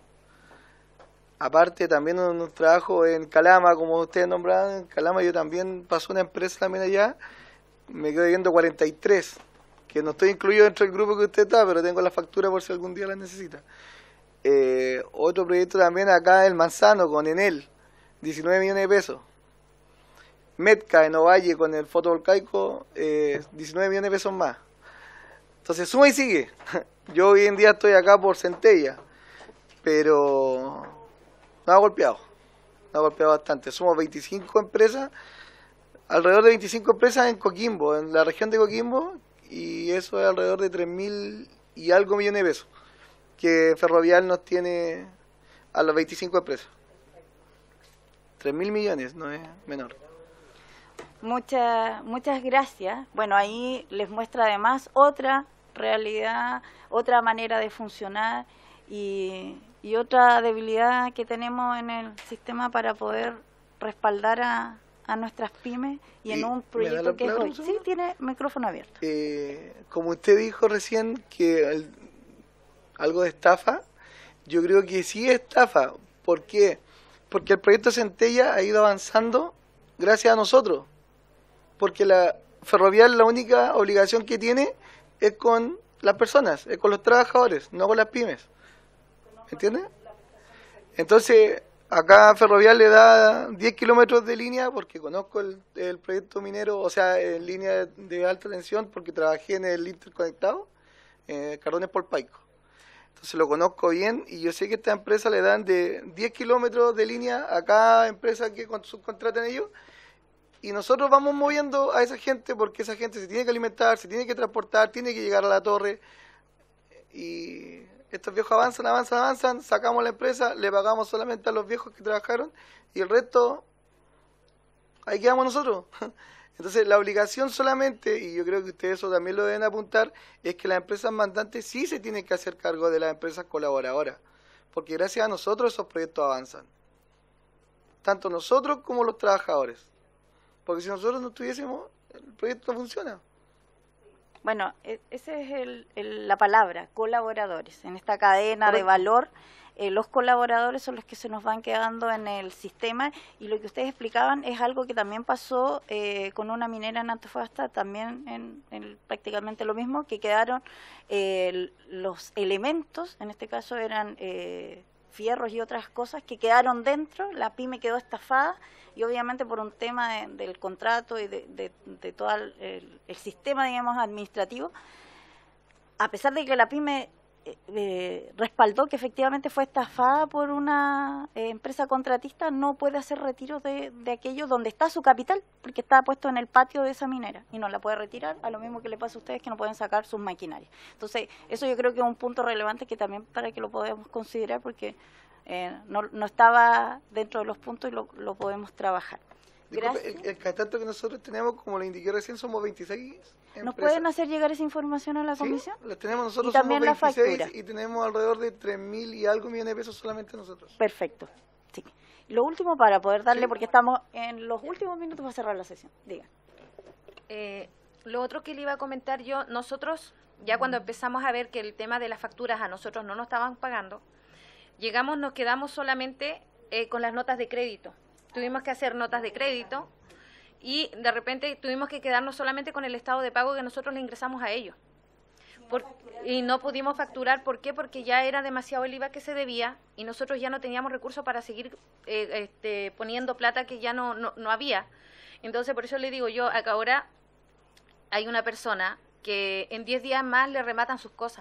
Aparte también un, un trabajo en Calama, como ustedes nombraban, en Calama yo también pasó una empresa también allá, me quedo debiendo cuarenta y tres, que no estoy incluido dentro del grupo que usted está, pero tengo la factura por si algún día la necesita. Eh, otro proyecto también acá en Manzano con Enel, diecinueve millones de pesos. Metca en Ovalle con el fotovoltaico, eh, diecinueve millones de pesos más. Entonces suma y sigue. Yo hoy en día estoy acá por Centella, pero no ha golpeado, no ha golpeado bastante. Somos veinticinco empresas, alrededor de veinticinco empresas en Coquimbo, en la región de Coquimbo, y eso es alrededor de tres mil y algo millones de pesos que Ferrovial nos tiene a las veinticinco empresas. tres mil millones, no es menor. Muchas, muchas gracias. Bueno, ahí les muestra además otra realidad, otra manera de funcionar y, y otra debilidad que tenemos en el sistema para poder respaldar a, a nuestras pymes y, y en un proyecto que es hoy. Sí, tiene micrófono abierto. Eh, como usted dijo recién que el, algo de estafa, yo creo que sí es estafa. ¿Por qué? Porque el proyecto Centella ha ido avanzando gracias a nosotros. Porque la Ferrovial la única obligación que tiene es con las personas, es con los trabajadores, no con las pymes. ¿Entiendes? Entonces, acá Ferrovial le da diez kilómetros de línea, porque conozco el, el proyecto minero, o sea, en línea de, de alta tensión, porque trabajé en el interconectado, eh, Cardones por Paico. Entonces lo conozco bien y yo sé que esta empresa le dan de diez kilómetros de línea a cada empresa que subcontraten ellos. Y nosotros vamos moviendo a esa gente porque esa gente se tiene que alimentar, se tiene que transportar, tiene que llegar a la torre. Y estos viejos avanzan, avanzan, avanzan, sacamos la empresa, le pagamos solamente a los viejos que trabajaron y el resto, ahí quedamos nosotros. Entonces la obligación solamente, y yo creo que ustedes eso también lo deben apuntar, es que las empresas mandantes sí se tienen que hacer cargo de las empresas colaboradoras. Porque gracias a nosotros esos proyectos avanzan. Tanto nosotros como los trabajadores. Porque si nosotros no tuviésemos, el proyecto no funciona. Bueno, esa es el, el, la palabra, colaboradores. En esta cadena Correcto. de valor, eh, los colaboradores son los que se nos van quedando en el sistema. Y lo que ustedes explicaban es algo que también pasó eh, con una minera en Antofagasta, también en, en prácticamente lo mismo, que quedaron eh, los elementos, en este caso eran... Eh, fierros y otras cosas que quedaron dentro, la pyme quedó estafada y obviamente por un tema de, del contrato y de, de, de todo el, el, el sistema, digamos, administrativo, a pesar de que la pyme eh, respaldó que efectivamente fue estafada por una eh, empresa contratista, no puede hacer retiros de, de aquello donde está su capital, porque está puesto en el patio de esa minera y no la puede retirar, a lo mismo que le pasa a ustedes que no pueden sacar sus maquinarias. Entonces, eso yo creo que es un punto relevante que también para que lo podamos considerar, porque eh, no, no estaba dentro de los puntos y lo, lo podemos trabajar. Disculpe, el, el catastro que nosotros tenemos, como le indiqué recién, somos veintiséis empresas. ¿Nos pueden hacer llegar esa información a la Sí, comisión? la tenemos nosotros, Y también somos la veintiséis factura. y tenemos alrededor de tres mil y algo millones de pesos solamente nosotros. Perfecto. Sí. Lo último para poder darle, Sí. porque estamos en los últimos minutos para cerrar la sesión. Diga. Eh, lo otro que le iba a comentar yo, nosotros, ya cuando empezamos a ver que el tema de las facturas a nosotros no nos estaban pagando, llegamos, nos quedamos solamente eh, con las notas de crédito. Tuvimos que hacer notas de crédito y de repente tuvimos que quedarnos solamente con el estado de pago que nosotros le ingresamos a ellos. Por, y no pudimos facturar, ¿por qué? Porque ya era demasiado el I V A que se debía y nosotros ya no teníamos recursos para seguir eh, este, poniendo plata que ya no, no, no había. Entonces, por eso le digo yo, acá ahora hay una persona que en diez días más le rematan sus cosas.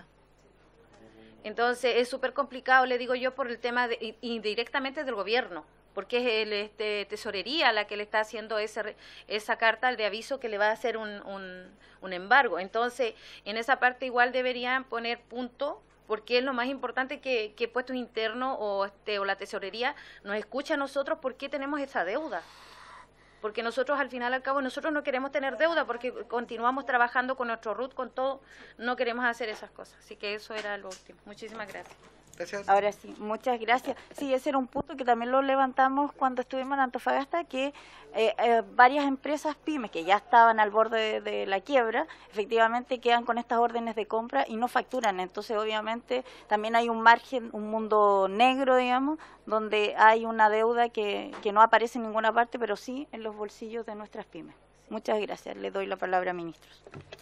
Entonces, es súper complicado, le digo yo, por el tema de, indirectamente del gobierno, porque es el este, tesorería la que le está haciendo ese, esa carta de aviso que le va a hacer un, un, un embargo. Entonces, en esa parte igual deberían poner punto, porque es lo más importante que, que puestos internos o, este, o la tesorería nos escucha a nosotros por qué tenemos esa deuda. Porque nosotros al final al cabo nosotros no queremos tener deuda porque continuamos trabajando con nuestro R U T, con todo, no queremos hacer esas cosas. Así que eso era lo último. Muchísimas gracias. Gracias. Ahora sí, muchas gracias. Sí, ese era un punto que también lo levantamos cuando estuvimos en Antofagasta, que eh, eh, varias empresas pymes que ya estaban al borde de, de la quiebra, efectivamente quedan con estas órdenes de compra y no facturan. Entonces, obviamente, también hay un margen, un mundo negro, digamos, donde hay una deuda que, que no aparece en ninguna parte, pero sí en los bolsillos de nuestras pymes. Muchas gracias. Le doy la palabra a ministros.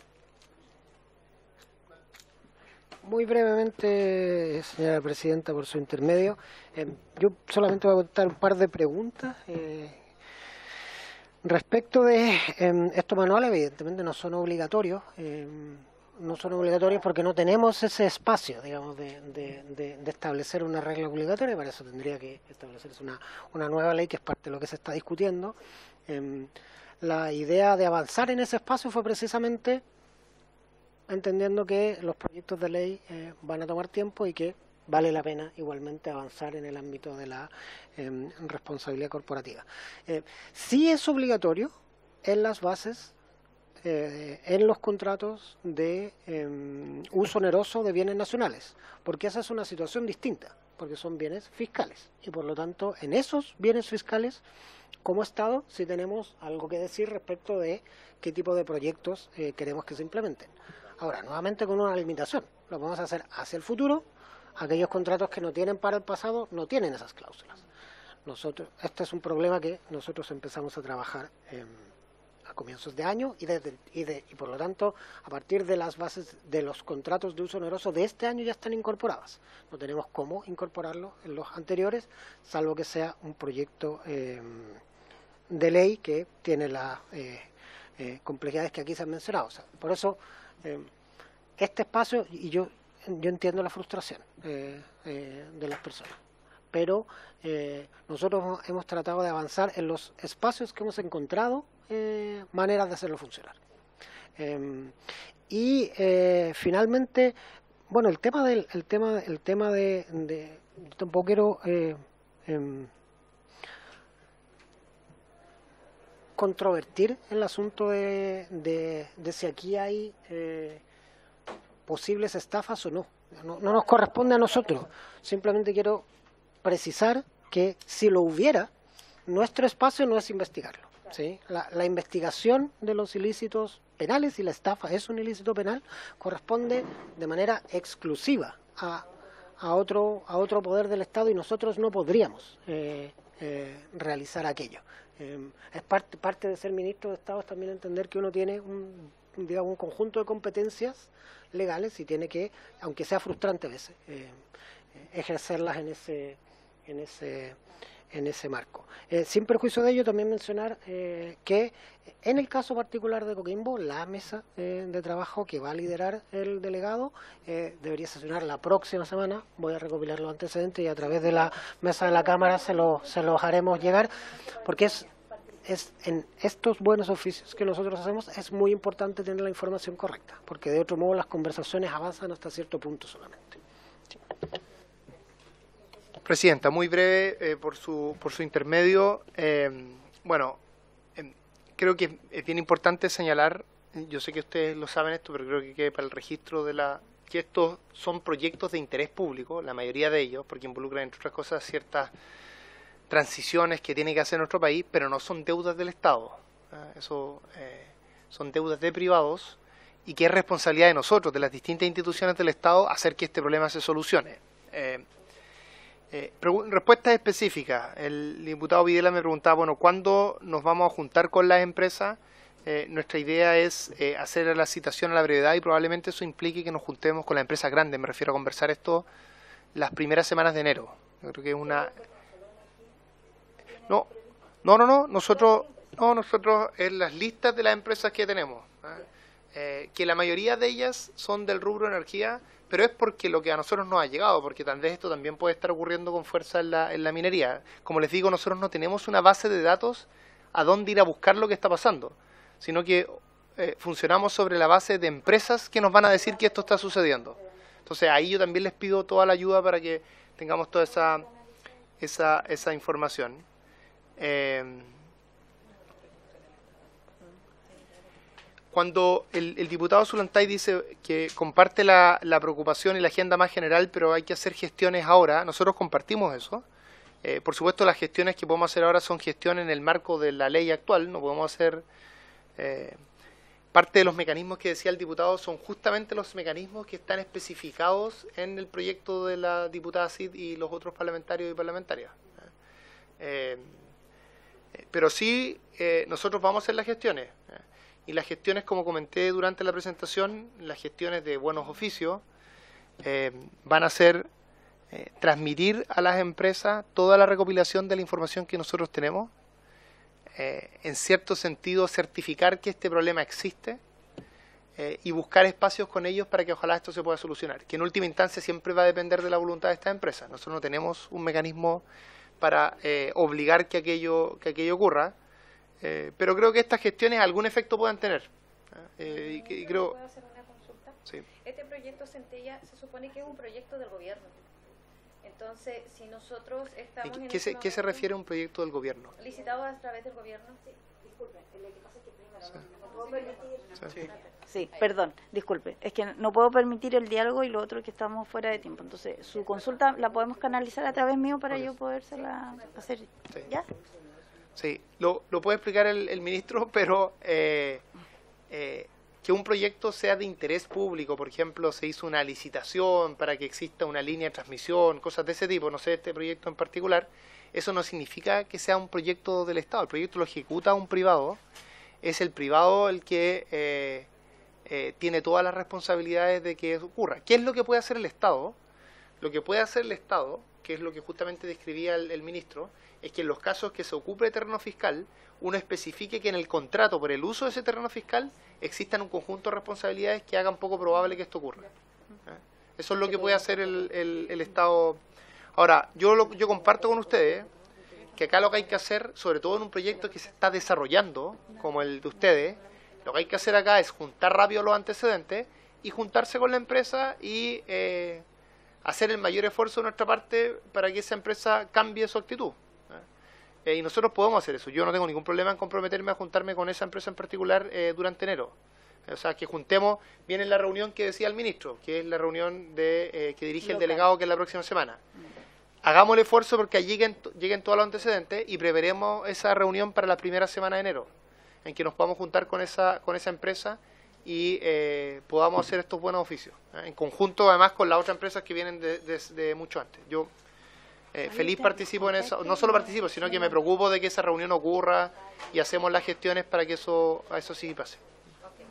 Muy brevemente, señora presidenta, por su intermedio, eh, yo solamente voy a contar un par de preguntas. Eh, respecto de eh, estos manuales, evidentemente no son obligatorios, eh, no son obligatorios porque no tenemos ese espacio, digamos, de, de, de, de establecer una regla obligatoria. Para eso tendría que establecerse una, una nueva ley, que es parte de lo que se está discutiendo. Eh, la idea de avanzar en ese espacio fue precisamente entendiendo que los proyectos de ley eh, van a tomar tiempo y que vale la pena igualmente avanzar en el ámbito de la eh, responsabilidad corporativa. Eh, sí es obligatorio en las bases, eh, en los contratos de eh, uso oneroso de bienes nacionales, porque esa es una situación distinta, porque son bienes fiscales y por lo tanto en esos bienes fiscales como Estado sí tenemos algo que decir respecto de qué tipo de proyectos eh, queremos que se implementen. Ahora, nuevamente con una limitación, lo vamos a hacer hacia el futuro. Aquellos contratos que no tienen para el pasado no tienen esas cláusulas. Nosotros, este es un problema que nosotros empezamos a trabajar eh, a comienzos de año y, desde, y, de, y por lo tanto a partir de las bases de los contratos de uso oneroso de este año ya están incorporadas. No tenemos cómo incorporarlo en los anteriores, salvo que sea un proyecto eh, de ley que tiene las eh, eh, complejidades que aquí se han mencionado. O sea, por eso Eh, este espacio, y yo yo entiendo la frustración eh, eh, de las personas, pero eh, nosotros hemos tratado de avanzar en los espacios que hemos encontrado eh, maneras de hacerlo funcionar. Eh, y eh, finalmente, bueno, el tema del el tema el tema de, de yo tampoco quiero eh, eh, controvertir el asunto de, de, de si aquí hay eh, posibles estafas o no. no. No nos corresponde a nosotros. Simplemente quiero precisar que si lo hubiera, nuestro espacio no es investigarlo. ¿sí? La, la investigación de los ilícitos penales, y la estafa es un ilícito penal, corresponde de manera exclusiva a, a, otro, a otro poder del Estado y nosotros no podríamos eh, eh, realizar aquello. Eh, es parte, parte de ser ministro de Estado es también entender que uno tiene un, digamos, un conjunto de competencias legales y tiene que, aunque sea frustrante a veces, eh, ejercerlas en ese, en ese, en ese marco. Eh, sin perjuicio de ello, también mencionar eh, que en el caso particular de Coquimbo, la mesa eh, de trabajo que va a liderar el delegado eh, debería sesionar la próxima semana. Voy a recopilar los antecedentes y a través de la mesa de la Cámara se, lo, se los haremos llegar, porque es, es en estos buenos oficios que nosotros hacemos es muy importante tener la información correcta, porque de otro modo las conversaciones avanzan hasta cierto punto solamente. Sí. Presidenta, muy breve eh, por su por su intermedio. Eh, bueno, eh, creo que es bien importante señalar, yo sé que ustedes lo saben esto, pero creo que quede para el registro de la que estos son proyectos de interés público, la mayoría de ellos, porque involucran, entre otras cosas, ciertas transiciones que tiene que hacer nuestro país, pero no son deudas del Estado. ¿eh? Eso eh, son deudas de privados y que es responsabilidad de nosotros, de las distintas instituciones del Estado, hacer que este problema se solucione. Eh, Eh, respuestas específicas. El diputado Videla me preguntaba, bueno, ¿cuándo nos vamos a juntar con las empresas? Eh, nuestra idea es eh, hacer la citación a la brevedad y probablemente eso implique que nos juntemos con las empresas grandes. Me refiero a conversar esto las primeras semanas de enero. Yo creo que es una... No, no, no, no. Nosotros, no, nosotros en las listas de las empresas que tenemos, ¿eh? Eh, que la mayoría de ellas son del rubro energía, pero es porque lo que a nosotros nos ha llegado, porque tal vez esto también puede estar ocurriendo con fuerza en la, en la minería. Como les digo, nosotros no tenemos una base de datos a dónde ir a buscar lo que está pasando, sino que eh, funcionamos sobre la base de empresas que nos van a decir que esto está sucediendo. Entonces ahí yo también les pido toda la ayuda para que tengamos toda esa, esa, esa información. Eh, Cuando el, el diputado Zulantay dice que comparte la, la preocupación y la agenda más general, pero hay que hacer gestiones ahora, nosotros compartimos eso. Eh, por supuesto, las gestiones que podemos hacer ahora son gestiones en el marco de la ley actual, no podemos hacer... Eh, parte de los mecanismos que decía el diputado son justamente los mecanismos que están especificados en el proyecto de la diputada Cid y los otros parlamentarios y parlamentarias. Eh, pero sí, eh, nosotros vamos a hacer las gestiones. Y las gestiones, como comenté durante la presentación, las gestiones de buenos oficios, eh, van a ser eh, transmitir a las empresas toda la recopilación de la información que nosotros tenemos, eh, en cierto sentido certificar que este problema existe eh, y buscar espacios con ellos para que ojalá esto se pueda solucionar, que en última instancia siempre va a depender de la voluntad de estas empresas. Nosotros no tenemos un mecanismo para eh, obligar que aquello, que aquello ocurra, Eh, pero creo que estas gestiones algún efecto puedan tener. Eh, y, y creo... ¿Puedo hacer una consulta? Sí. Este proyecto Centella se supone que es un proyecto del gobierno. Entonces, si nosotros estamos ¿Qué, en qué, este se, ¿Qué se refiere a un proyecto del gobierno? ¿Licitado a través del gobierno? Sí, disculpen, lo que pasa es que primero sí. no puedo permitir... Sí. Sí, perdón, disculpe, es que no puedo permitir el diálogo y lo otro que estamos fuera de tiempo. Entonces, su consulta la podemos canalizar a través mío para yo podérsela hacer. Sí. ¿Ya? Sí, lo, lo puede explicar el, el ministro, pero eh, eh, que un proyecto sea de interés público, por ejemplo, se hizo una licitación para que exista una línea de transmisión, cosas de ese tipo, no sé, este proyecto en particular, eso no significa que sea un proyecto del Estado, el proyecto lo ejecuta un privado, es el privado el que eh, eh, tiene todas las responsabilidades de que eso ocurra. ¿Qué es lo que puede hacer el Estado? Lo que puede hacer el Estado, que es lo que justamente describía el, el ministro, es que en los casos que se ocupe de terreno fiscal, uno especifique que en el contrato por el uso de ese terreno fiscal existan un conjunto de responsabilidades que hagan poco probable que esto ocurra. ¿Eh? Eso es lo que puede hacer el, el, el Estado. Ahora, yo, lo, yo comparto con ustedes que acá lo que hay que hacer, sobre todo en un proyecto que se está desarrollando, como el de ustedes, lo que hay que hacer acá es juntar rápido los antecedentes y juntarse con la empresa y eh, hacer el mayor esfuerzo de nuestra parte para que esa empresa cambie su actitud. Eh, y nosotros podemos hacer eso. Yo no tengo ningún problema en comprometerme a juntarme con esa empresa en particular eh, durante enero. O sea, que juntemos, viene la reunión que decía el ministro, que es la reunión de eh, que dirige el delegado, que es la próxima semana. Hagamos el esfuerzo porque lleguen, lleguen todos los antecedentes y preveremos esa reunión para la primera semana de enero, en que nos podamos juntar con esa, con esa empresa y eh, podamos hacer estos buenos oficios, ¿eh? En conjunto además con las otras empresas que vienen de, de, de mucho antes. Yo Eh, feliz participo en eso, no solo participo, sino que me preocupo de que esa reunión ocurra y hacemos las gestiones para que eso, a eso sí pase.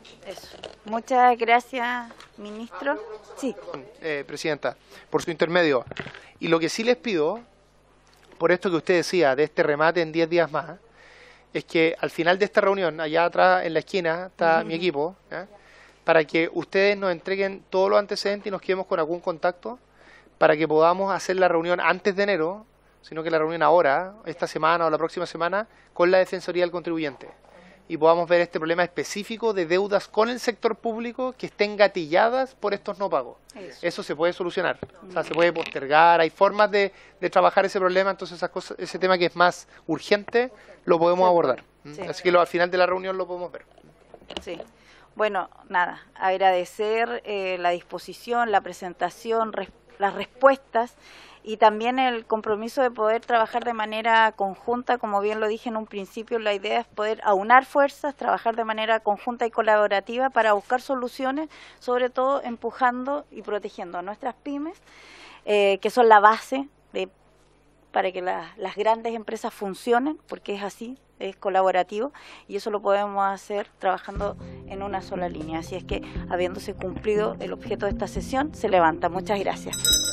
Eso. Muchas gracias, ministro. Sí. Eh, Presidenta, por su intermedio. Y lo que sí les pido, por esto que usted decía, de este remate en diez días más, es que al final de esta reunión, allá atrás en la esquina está uh-huh. mi equipo, ¿eh? para que ustedes nos entreguen todos los antecedentes y nos quedemos con algún contacto para que podamos hacer la reunión antes de enero, sino que la reunión ahora, esta semana o la próxima semana, con la Defensoría del Contribuyente. Y podamos ver este problema específico de deudas con el sector público que estén gatilladas por estos no pagos. Eso, Eso se puede solucionar, o sea, se puede postergar, hay formas de, de trabajar ese problema, entonces esas cosas, ese tema que es más urgente lo podemos sí, abordar. Sí. Así que lo, al final de la reunión lo podemos ver. Sí. Bueno, nada, agradecer eh, la disposición, la presentación, res, las respuestas y también el compromiso de poder trabajar de manera conjunta. Como bien lo dije en un principio, la idea es poder aunar fuerzas, trabajar de manera conjunta y colaborativa para buscar soluciones, sobre todo empujando y protegiendo a nuestras pymes, eh, que son la base de, para que la, las grandes empresas funcionen, porque es así, es colaborativo, y eso lo podemos hacer trabajando en una sola línea. Así es que, habiéndose cumplido el objeto de esta sesión, se levanta. Muchas gracias.